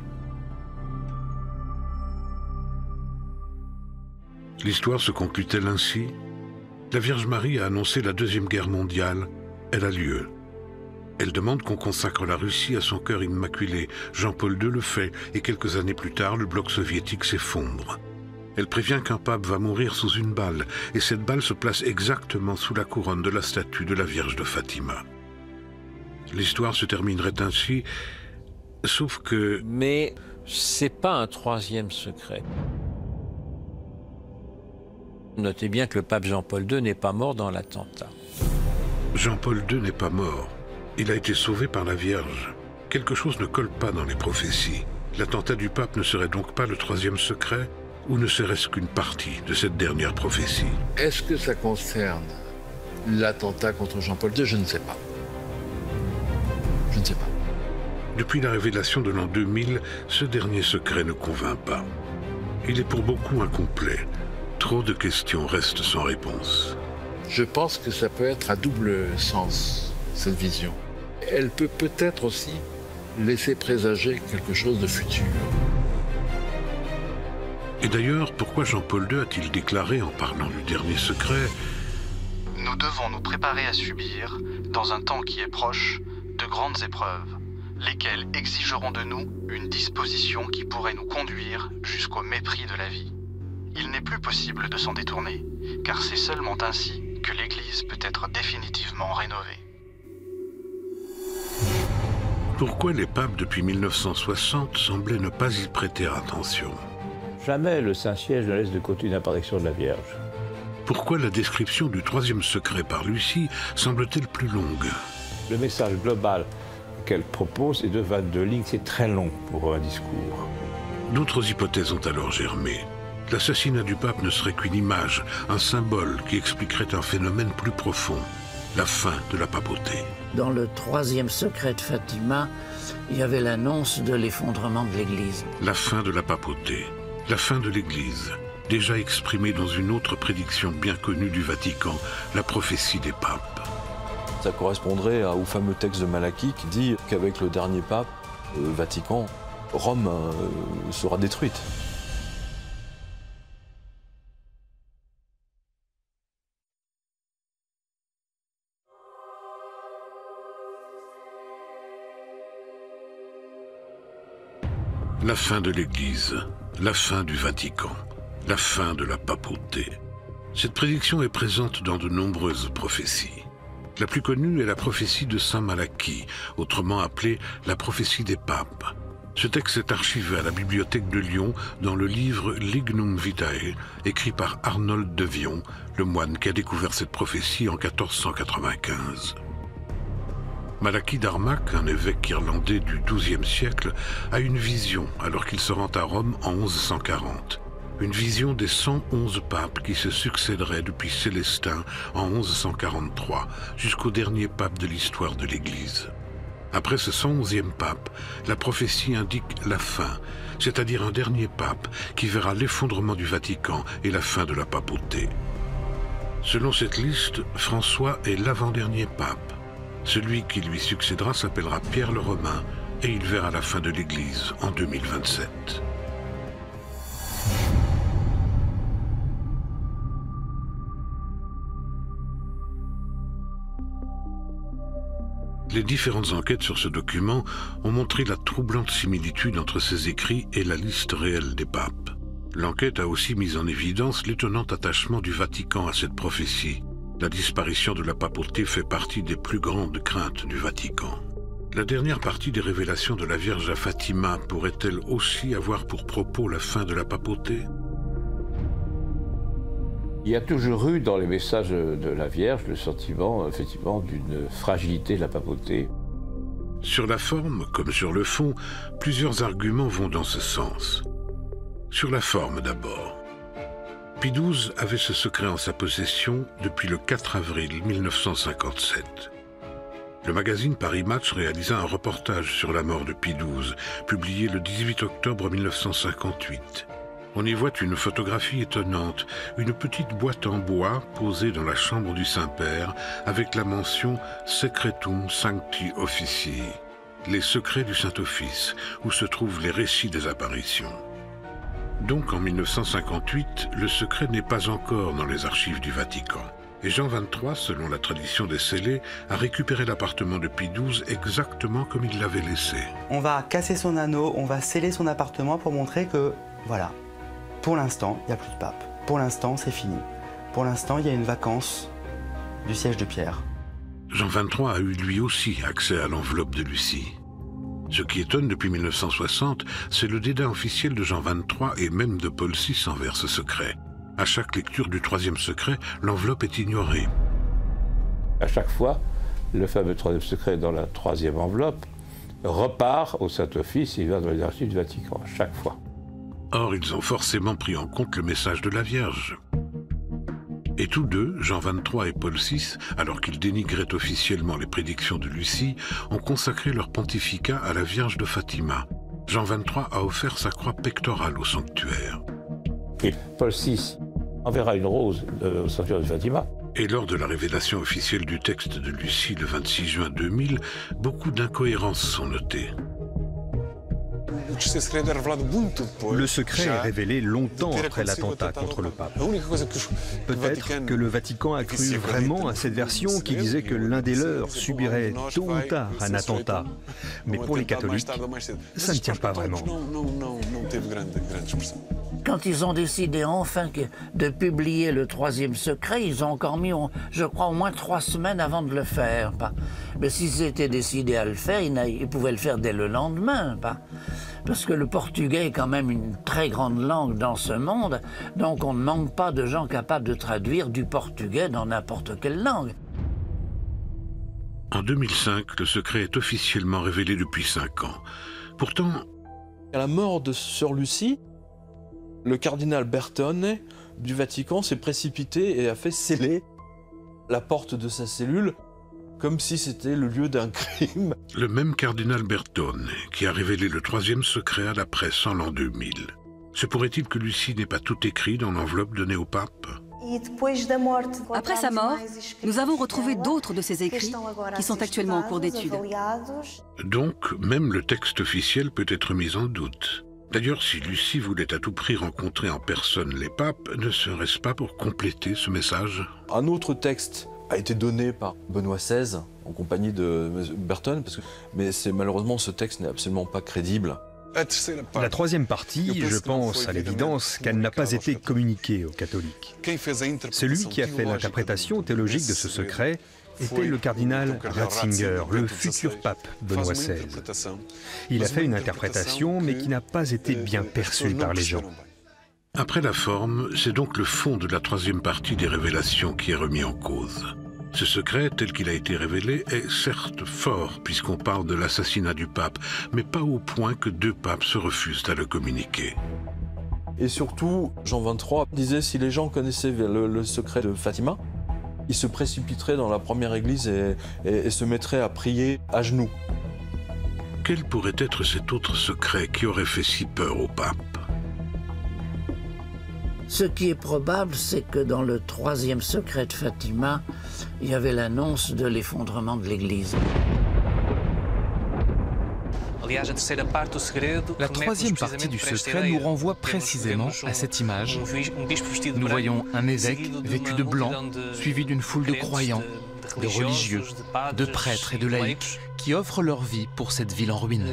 L'histoire se conclut-elle ainsi? La Vierge Marie a annoncé la Deuxième Guerre mondiale. Elle a lieu. Elle demande qu'on consacre la Russie à son cœur immaculé. Jean-Paul II le fait, et quelques années plus tard, le bloc soviétique s'effondre. Elle prévient qu'un pape va mourir sous une balle, et cette balle se place exactement sous la couronne de la statue de la Vierge de Fatima. L'histoire se terminerait ainsi, sauf que... Mais c'est pas un troisième secret. Notez bien que le pape Jean-Paul II n'est pas mort dans l'attentat. Jean-Paul II n'est pas mort. Il a été sauvé par la Vierge. Quelque chose ne colle pas dans les prophéties. L'attentat du pape ne serait donc pas le troisième secret, ou ne serait-ce qu'une partie de cette dernière prophétie? Est-ce que ça concerne l'attentat contre Jean-Paul II? Je ne sais pas. Je ne sais pas. Depuis la révélation de l'an 2000, ce dernier secret ne convainc pas. Il est pour beaucoup incomplet. Trop de questions restent sans réponse. Je pense que ça peut être à double sens, cette vision. Elle peut peut-être aussi laisser présager quelque chose de futur. Et d'ailleurs, pourquoi Jean-Paul II a-t-il déclaré, en parlant du dernier secret, « Nous devons nous préparer à subir, dans un temps qui est proche, de grandes épreuves, lesquelles exigeront de nous une disposition qui pourrait nous conduire jusqu'au mépris de la vie. Il n'est plus possible de s'en détourner, car c'est seulement ainsi que l'Église peut être définitivement rénovée. » Pourquoi les papes depuis 1960 semblaient ne pas y prêter attention? Jamais le Saint-Siège ne laisse de côté une apparition de la Vierge. Pourquoi la description du troisième secret par Lucie semble-t-elle plus longue? Le message global qu'elle propose est de 22 lignes, c'est très long pour un discours. D'autres hypothèses ont alors germé. L'assassinat du pape ne serait qu'une image, un symbole qui expliquerait un phénomène plus profond, la fin de la papauté. Dans le troisième secret de Fatima, il y avait l'annonce de l'effondrement de l'Église. La fin de la papauté, la fin de l'Église, déjà exprimée dans une autre prédiction bien connue du Vatican, la prophétie des papes. Ça correspondrait au fameux texte de Malachie qui dit qu'avec le dernier pape, Vatican, Rome sera détruite. La fin de l'Église, la fin du Vatican, la fin de la papauté. Cette prédiction est présente dans de nombreuses prophéties. La plus connue est la prophétie de Saint Malachie, autrement appelée la prophétie des papes. Ce texte est archivé à la bibliothèque de Lyon dans le livre Lignum Vitae, écrit par Arnold de Vion, le moine qui a découvert cette prophétie en 1495. Malachie d'Armagh, un évêque irlandais du XIIe siècle, a une vision alors qu'il se rend à Rome en 1140. Une vision des 111 papes qui se succéderaient depuis Célestin en 1143 jusqu'au dernier pape de l'histoire de l'Église. Après ce 111e pape, la prophétie indique la fin, c'est-à-dire un dernier pape qui verra l'effondrement du Vatican et la fin de la papauté. Selon cette liste, François est l'avant-dernier pape. Celui qui lui succédera s'appellera Pierre le Romain et il verra la fin de l'Église en 2027. Les différentes enquêtes sur ce document ont montré la troublante similitude entre ces écrits et la liste réelle des papes. L'enquête a aussi mis en évidence l'étonnant attachement du Vatican à cette prophétie. La disparition de la papauté fait partie des plus grandes craintes du Vatican. La dernière partie des révélations de la Vierge à Fatima pourrait-elle aussi avoir pour propos la fin de la papauté? Il y a toujours eu dans les messages de la Vierge le sentiment, effectivement, d'une fragilité de la papauté. Sur la forme, comme sur le fond, plusieurs arguments vont dans ce sens. Sur la forme d'abord. Pie XII avait ce secret en sa possession depuis le 4 avril 1957. Le magazine Paris Match réalisa un reportage sur la mort de Pie XII, publié le 18 octobre 1958. On y voit une photographie étonnante, une petite boîte en bois posée dans la chambre du Saint-Père avec la mention « Secretum Sancti Officii », les secrets du Saint-Office, où se trouvent les récits des apparitions. Donc en 1958, le secret n'est pas encore dans les archives du Vatican. Et Jean XXIII, selon la tradition des scellés, a récupéré l'appartement de Pie XII exactement comme il l'avait laissé. On va casser son anneau, on va sceller son appartement pour montrer que, voilà, pour l'instant, il n'y a plus de pape. Pour l'instant, c'est fini. Pour l'instant, il y a une vacance du siège de Pierre. Jean XXIII a eu lui aussi accès à l'enveloppe de Lucie. Ce qui étonne depuis 1960, c'est le dédain officiel de Jean XXIII et même de Paul VI envers ce secret. À chaque lecture du troisième secret, l'enveloppe est ignorée. À chaque fois, le fameux troisième secret dans la troisième enveloppe repart au Saint-Office et va dans les archives du Vatican, à chaque fois. Or, ils ont forcément pris en compte le message de la Vierge. Et tous deux, Jean XXIII et Paul VI, alors qu'ils dénigraient officiellement les prédictions de Lucie, ont consacré leur pontificat à la Vierge de Fatima. Jean XXIII a offert sa croix pectorale au sanctuaire. Et Paul VI enverra une rose au sanctuaire de Fatima. Et lors de la révélation officielle du texte de Lucie le 26 juin 2000, beaucoup d'incohérences sont notées. Le secret est révélé longtemps après l'attentat contre le pape. Peut-être que le Vatican a cru vraiment à cette version qui disait que l'un des leurs subirait tôt ou tard un attentat. Mais pour les catholiques, ça ne tient pas vraiment. Quand ils ont décidé enfin de publier le troisième secret, ils ont encore mis, je crois, au moins 3 semaines avant de le faire. Mais s'ils étaient décidés à le faire, ils pouvaient le faire dès le lendemain. Parce que le portugais est quand même une très grande langue dans ce monde, donc on ne manque pas de gens capables de traduire du portugais dans n'importe quelle langue. En 2005, le secret est officiellement révélé depuis 5 ans. Pourtant, à la mort de Sœur Lucie, le cardinal Bertone du Vatican s'est précipité et a fait sceller la porte de sa cellule comme si c'était le lieu d'un crime. Le même cardinal Bertone qui a révélé le troisième secret à la presse en l'an 2000. Se pourrait-il que Lucie n'ait pas tout écrit dans l'enveloppe donnée au pape? Après sa mort, nous avons retrouvé d'autres de ses écrits qui sont actuellement en cours d'étude. Donc, même le texte officiel peut être mis en doute. D'ailleurs, si Lucie voulait à tout prix rencontrer en personne les papes, ne serait-ce pas pour compléter ce message? Un autre texte a été donné par Benoît XVI en compagnie de Bertone, mais malheureusement ce texte n'est absolument pas crédible. La troisième partie, je pense à l'évidence qu'elle n'a pas été communiquée aux catholiques. Celui qui a fait l'interprétation théologique de ce secret était le cardinal Ratzinger, le futur pape Benoît XVI. Il a fait une interprétation, mais qui n'a pas été bien perçue par les gens. Après la forme, c'est donc le fond de la troisième partie des révélations qui est remis en cause. Ce secret, tel qu'il a été révélé, est certes fort, puisqu'on parle de l'assassinat du pape, mais pas au point que 2 papes se refusent à le communiquer. Et surtout, Jean XXIII disait si les gens connaissaient le secret de Fatima, ils se précipiteraient dans la première église et se mettraient à prier à genoux. Quel pourrait être cet autre secret qui aurait fait si peur au pape? Ce qui est probable, c'est que dans le troisième secret de Fatima, il y avait l'annonce de l'effondrement de l'Église. La troisième partie du secret nous renvoie précisément à cette image. Nous voyons un évêque vêtu de blanc, suivi d'une foule de croyants, de religieux, de prêtres et de laïcs qui offrent leur vie pour cette ville en ruine.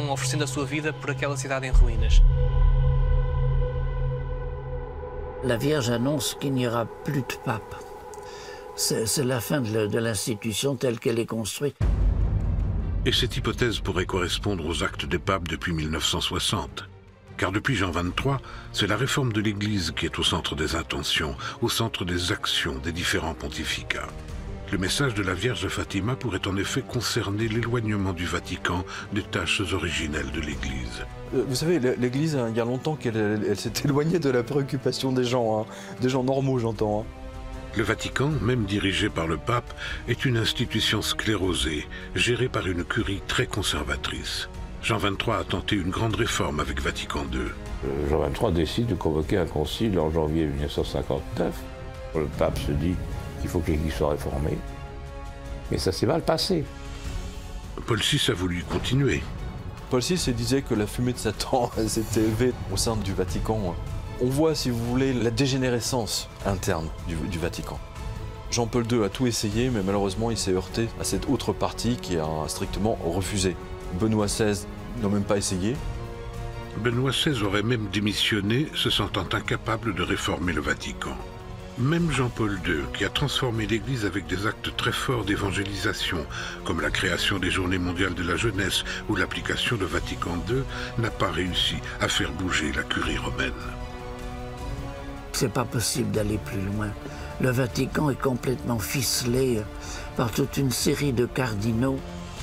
La Vierge annonce qu'il n'y aura plus de pape. C'est la fin de l'institution telle qu'elle est construite. Et cette hypothèse pourrait correspondre aux actes des papes depuis 1960. Car depuis Jean XXIII, c'est la réforme de l'Église qui est au centre des intentions, au centre des actions des différents pontificats. Le message de la Vierge de Fatima pourrait en effet concerner l'éloignement du Vatican des tâches originelles de l'Église. Vous savez, l'Église, il y a longtemps qu'elle s'est éloignée de la préoccupation des gens normaux, j'entends. Le Vatican, même dirigé par le pape, est une institution sclérosée, gérée par une curie très conservatrice. Jean XXIII a tenté une grande réforme avec Vatican II. Jean XXIII décide de convoquer un concile en janvier 1959. Le pape se dit qu'il faut que l'Église soit réformée. Mais ça s'est mal passé. Paul VI a voulu continuer. Paul VI disait que la fumée de Satan s'était élevée au sein du Vatican. On voit, si vous voulez, la dégénérescence interne du Vatican. Jean-Paul II a tout essayé, mais malheureusement, il s'est heurté à cette autre partie qui a strictement refusé. Benoît XVI n'a même pas essayé. Benoît XVI aurait même démissionné, se sentant incapable de réformer le Vatican. Même Jean-Paul II, qui a transformé l'Église avec des actes très forts d'évangélisation, comme la création des Journées mondiales de la jeunesse ou l'application de Vatican II, n'a pas réussi à faire bouger la curie romaine. C'est pas possible d'aller plus loin. Le Vatican est complètement ficelé par toute une série de cardinaux.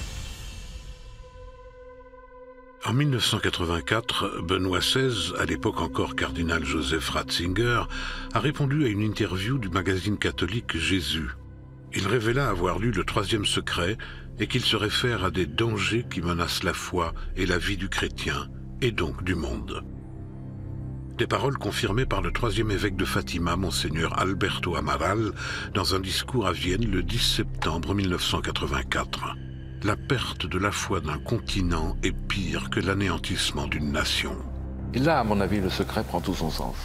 En 1984, Benoît XVI, à l'époque encore cardinal Joseph Ratzinger, a répondu à une interview du magazine catholique Jésus. Il révéla avoir lu le Troisième Secret et qu'il se réfère à des dangers qui menacent la foi et la vie du chrétien, et donc du monde. Des paroles confirmées par le troisième évêque de Fatima, Monseigneur Alberto Amaral, dans un discours à Vienne le 10 septembre 1984. La perte de la foi d'un continent est pire que l'anéantissement d'une nation. Et là, à mon avis, le secret prend tout son sens.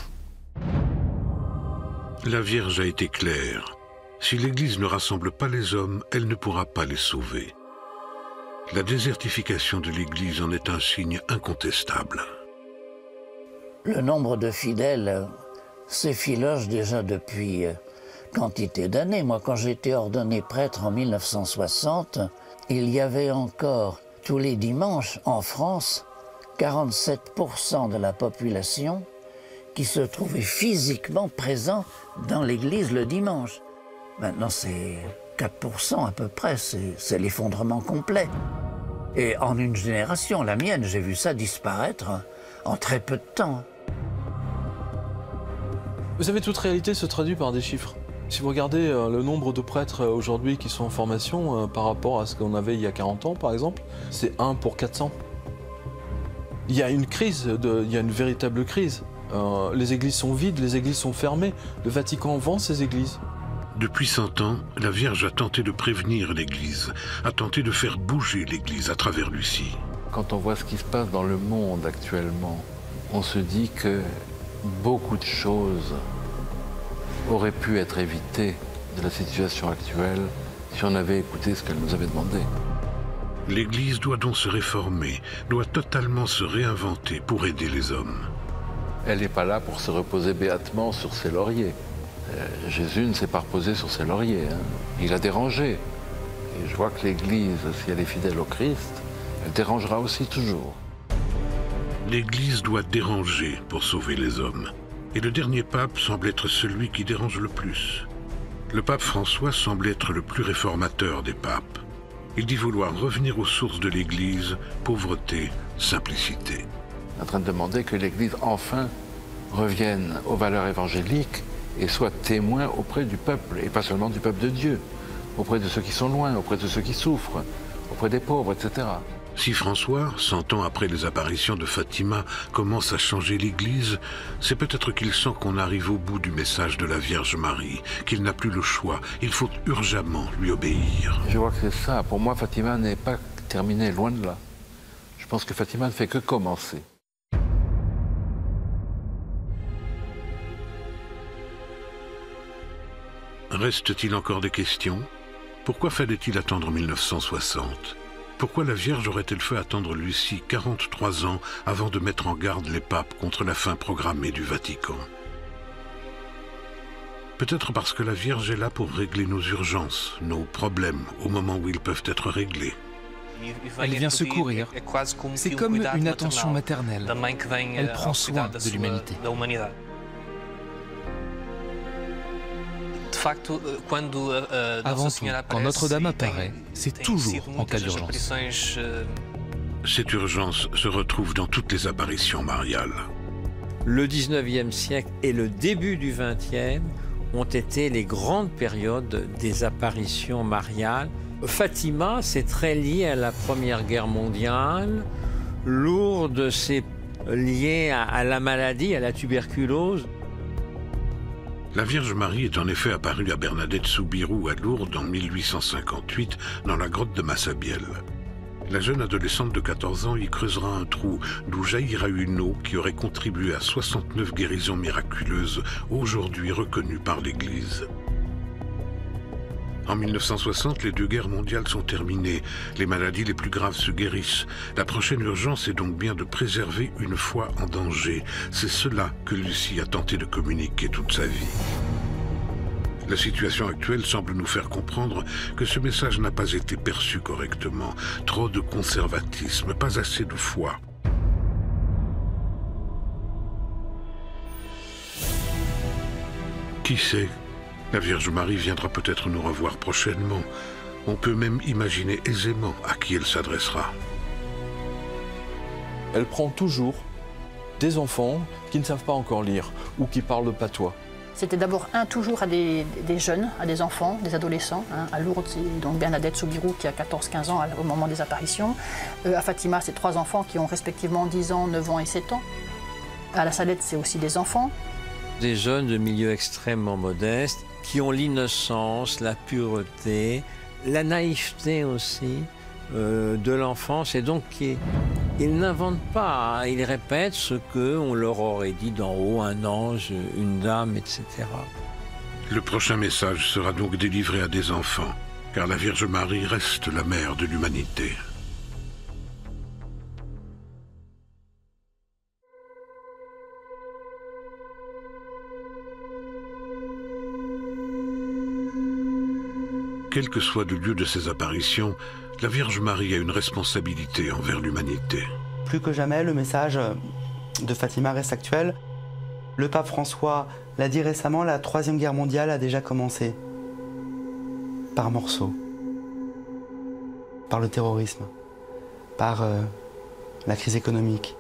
La Vierge a été claire. Si l'Église ne rassemble pas les hommes, elle ne pourra pas les sauver. La désertification de l'Église en est un signe incontestable. Le nombre de fidèles s'effiloche déjà depuis quantité d'années. Moi, quand j'ai été ordonné prêtre en 1960, il y avait encore tous les dimanches en France 47% de la population qui se trouvait physiquement présent dans l'église le dimanche. Maintenant, c'est 4% à peu près, c'est l'effondrement complet. Et en une génération, la mienne, j'ai vu ça disparaître en très peu de temps. Vous savez, toute réalité se traduit par des chiffres. Si vous regardez le nombre de prêtres aujourd'hui qui sont en formation par rapport à ce qu'on avait il y a 40 ans, par exemple, c'est 1 pour 400. Il y a une crise, il y a une véritable crise. Les églises sont vides, les églises sont fermées. Le Vatican vend ses églises. Depuis 100 ans, la Vierge a tenté de prévenir l'Église, a tenté de faire bouger l'Église à travers Lucie. Quand on voit ce qui se passe dans le monde actuellement, on se dit que beaucoup de choses auraient pu être évitées de la situation actuelle si on avait écouté ce qu'elle nous avait demandé. L'Église doit donc se réformer, doit totalement se réinventer pour aider les hommes. Elle n'est pas là pour se reposer béatement sur ses lauriers. Jésus ne s'est pas reposé sur ses lauriers. Il a dérangé. Et je vois que l'Église, si elle est fidèle au Christ, elle dérangera aussi toujours. L'Église doit déranger pour sauver les hommes. Et le dernier pape semble être celui qui dérange le plus. Le pape François semble être le plus réformateur des papes. Il dit vouloir revenir aux sources de l'Église, pauvreté, simplicité. Il est en train de demander que l'Église, enfin, revienne aux valeurs évangéliques et soit témoin auprès du peuple, et pas seulement du peuple de Dieu, auprès de ceux qui sont loin, auprès de ceux qui souffrent, auprès des pauvres, etc. Si François, 100 ans après les apparitions de Fatima, commence à changer l'Église, c'est peut-être qu'il sent qu'on arrive au bout du message de la Vierge Marie, qu'il n'a plus le choix, il faut urgemment lui obéir. Je vois que c'est ça. Pour moi, Fatima n'est pas terminée, loin de là. Je pense que Fatima ne fait que commencer. Reste-t-il encore des questions? Pourquoi fallait-il attendre 1960? Pourquoi la Vierge aurait-elle fait attendre Lucie 43 ans avant de mettre en garde les papes contre la fin programmée du Vatican? Peut-être parce que la Vierge est là pour régler nos urgences, nos problèmes, au moment où ils peuvent être réglés. Elle vient secourir. C'est comme une attention maternelle. Elle prend soin de l'humanité. Avant tout, quand Notre-Dame apparaît, c'est toujours en cas d'urgence. Cette urgence se retrouve dans toutes les apparitions mariales. Le 19e siècle et le début du 20e ont été les grandes périodes des apparitions mariales. Fatima, c'est très lié à la Première Guerre mondiale. Lourdes, c'est lié à la maladie, à la tuberculose. La Vierge Marie est en effet apparue à Bernadette Soubirous à Lourdes en 1858 dans la grotte de Massabielle. La jeune adolescente de 14 ans y creusera un trou d'où jaillira une eau qui aurait contribué à 69 guérisons miraculeuses aujourd'hui reconnues par l'Église. En 1960, les 2 guerres mondiales sont terminées. Les maladies les plus graves se guérissent. La prochaine urgence est donc bien de préserver une foi en danger. C'est cela que Lucie a tenté de communiquer toute sa vie. La situation actuelle semble nous faire comprendre que ce message n'a pas été perçu correctement. Trop de conservatisme, pas assez de foi. Qui sait ? La Vierge Marie viendra peut-être nous revoir prochainement. On peut même imaginer aisément à qui elle s'adressera. Elle prend toujours des enfants qui ne savent pas encore lire ou qui parlent le patois. C'était d'abord toujours à des jeunes, à des enfants, des adolescents. À Lourdes, c'est donc Bernadette Soubirous qui a 14-15 ans au moment des apparitions. À Fatima, c'est 3 enfants qui ont respectivement 10 ans, 9 ans et 7 ans. À la Salette, c'est aussi des enfants. Des jeunes de milieux extrêmement modestes qui ont l'innocence, la pureté, la naïveté aussi de l'enfance. Et donc, ils n'inventent pas, ils répètent ce qu'on leur aurait dit d'en haut, un ange, une dame, etc. Le prochain message sera donc délivré à des enfants, car la Vierge Marie reste la mère de l'humanité. Quel que soit le lieu de ces apparitions, la Vierge Marie a une responsabilité envers l'humanité. Plus que jamais, le message de Fatima reste actuel. Le pape François l'a dit récemment, la 3e guerre mondiale a déjà commencé. Par morceaux. Par le terrorisme. Par la crise économique.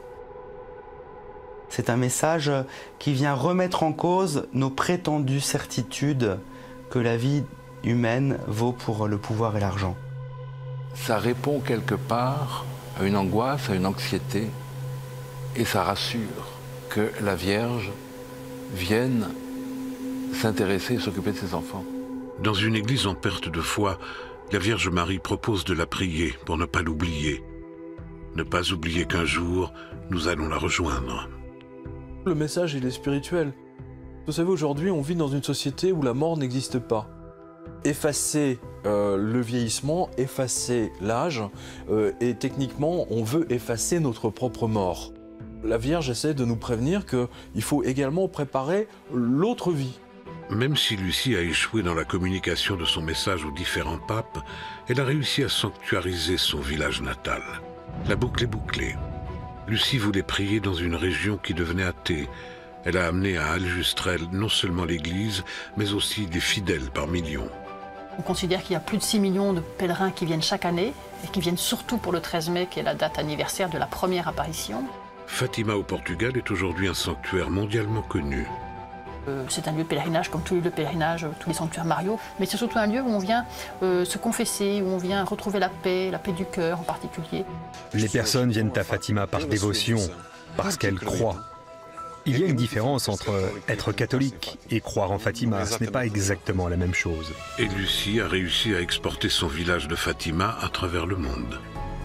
C'est un message qui vient remettre en cause nos prétendues certitudes que la vie humaine vaut pour le pouvoir et l'argent. Ça répond quelque part à une angoisse, à une anxiété, et ça rassure que la Vierge vienne s'intéresser et s'occuper de ses enfants. Dans une église en perte de foi, la Vierge Marie propose de la prier pour ne pas l'oublier. Ne pas oublier qu'un jour, nous allons la rejoindre. Le message, il est spirituel. Vous savez, aujourd'hui, on vit dans une société où la mort n'existe pas. Effacer le vieillissement, effacer l'âge, et techniquement, on veut effacer notre propre mort. La Vierge essaie de nous prévenir qu'il faut également préparer l'autre vie. Même si Lucie a échoué dans la communication de son message aux différents papes, elle a réussi à sanctuariser son village natal. La boucle est bouclée. Lucie voulait prier dans une région qui devenait athée. Elle a amené à Aljustrel non seulement l'Église, mais aussi des fidèles par millions. On considère qu'il y a plus de 6 millions de pèlerins qui viennent chaque année, et qui viennent surtout pour le 13 mai, qui est la date anniversaire de la première apparition. Fatima au Portugal est aujourd'hui un sanctuaire mondialement connu. C'est un lieu de pèlerinage comme tous les lieux de pèlerinage, tous les sanctuaires mariaux, mais c'est surtout un lieu où on vient se confesser, où on vient retrouver la paix du cœur en particulier. Les personnes viennent à Fatima par dévotion, parce qu'elles croient. Il y a une différence entre être catholique et croire en Fatima, ce n'est pas exactement la même chose. Et Lucie a réussi à exporter son village de Fatima à travers le monde.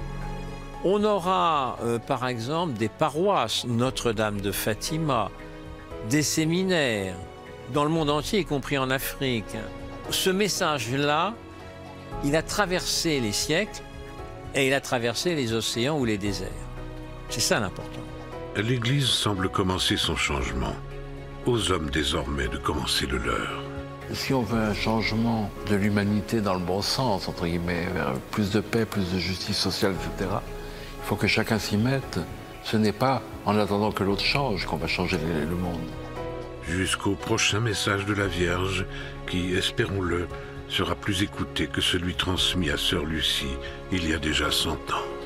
On aura par exemple des paroisses Notre-Dame de Fatima, des séminaires, dans le monde entier, y compris en Afrique. Ce message-là, il a traversé les siècles et il a traversé les océans ou les déserts. C'est ça l'important. L'Église semble commencer son changement. Aux hommes désormais de commencer le leur. Si on veut un changement de l'humanité dans le bon sens, entre guillemets, vers plus de paix, plus de justice sociale, etc., il faut que chacun s'y mette. Ce n'est pas en attendant que l'autre change qu'on va changer le monde. Jusqu'au prochain message de la Vierge qui, espérons-le, sera plus écouté que celui transmis à Sœur Lucie il y a déjà 100 ans.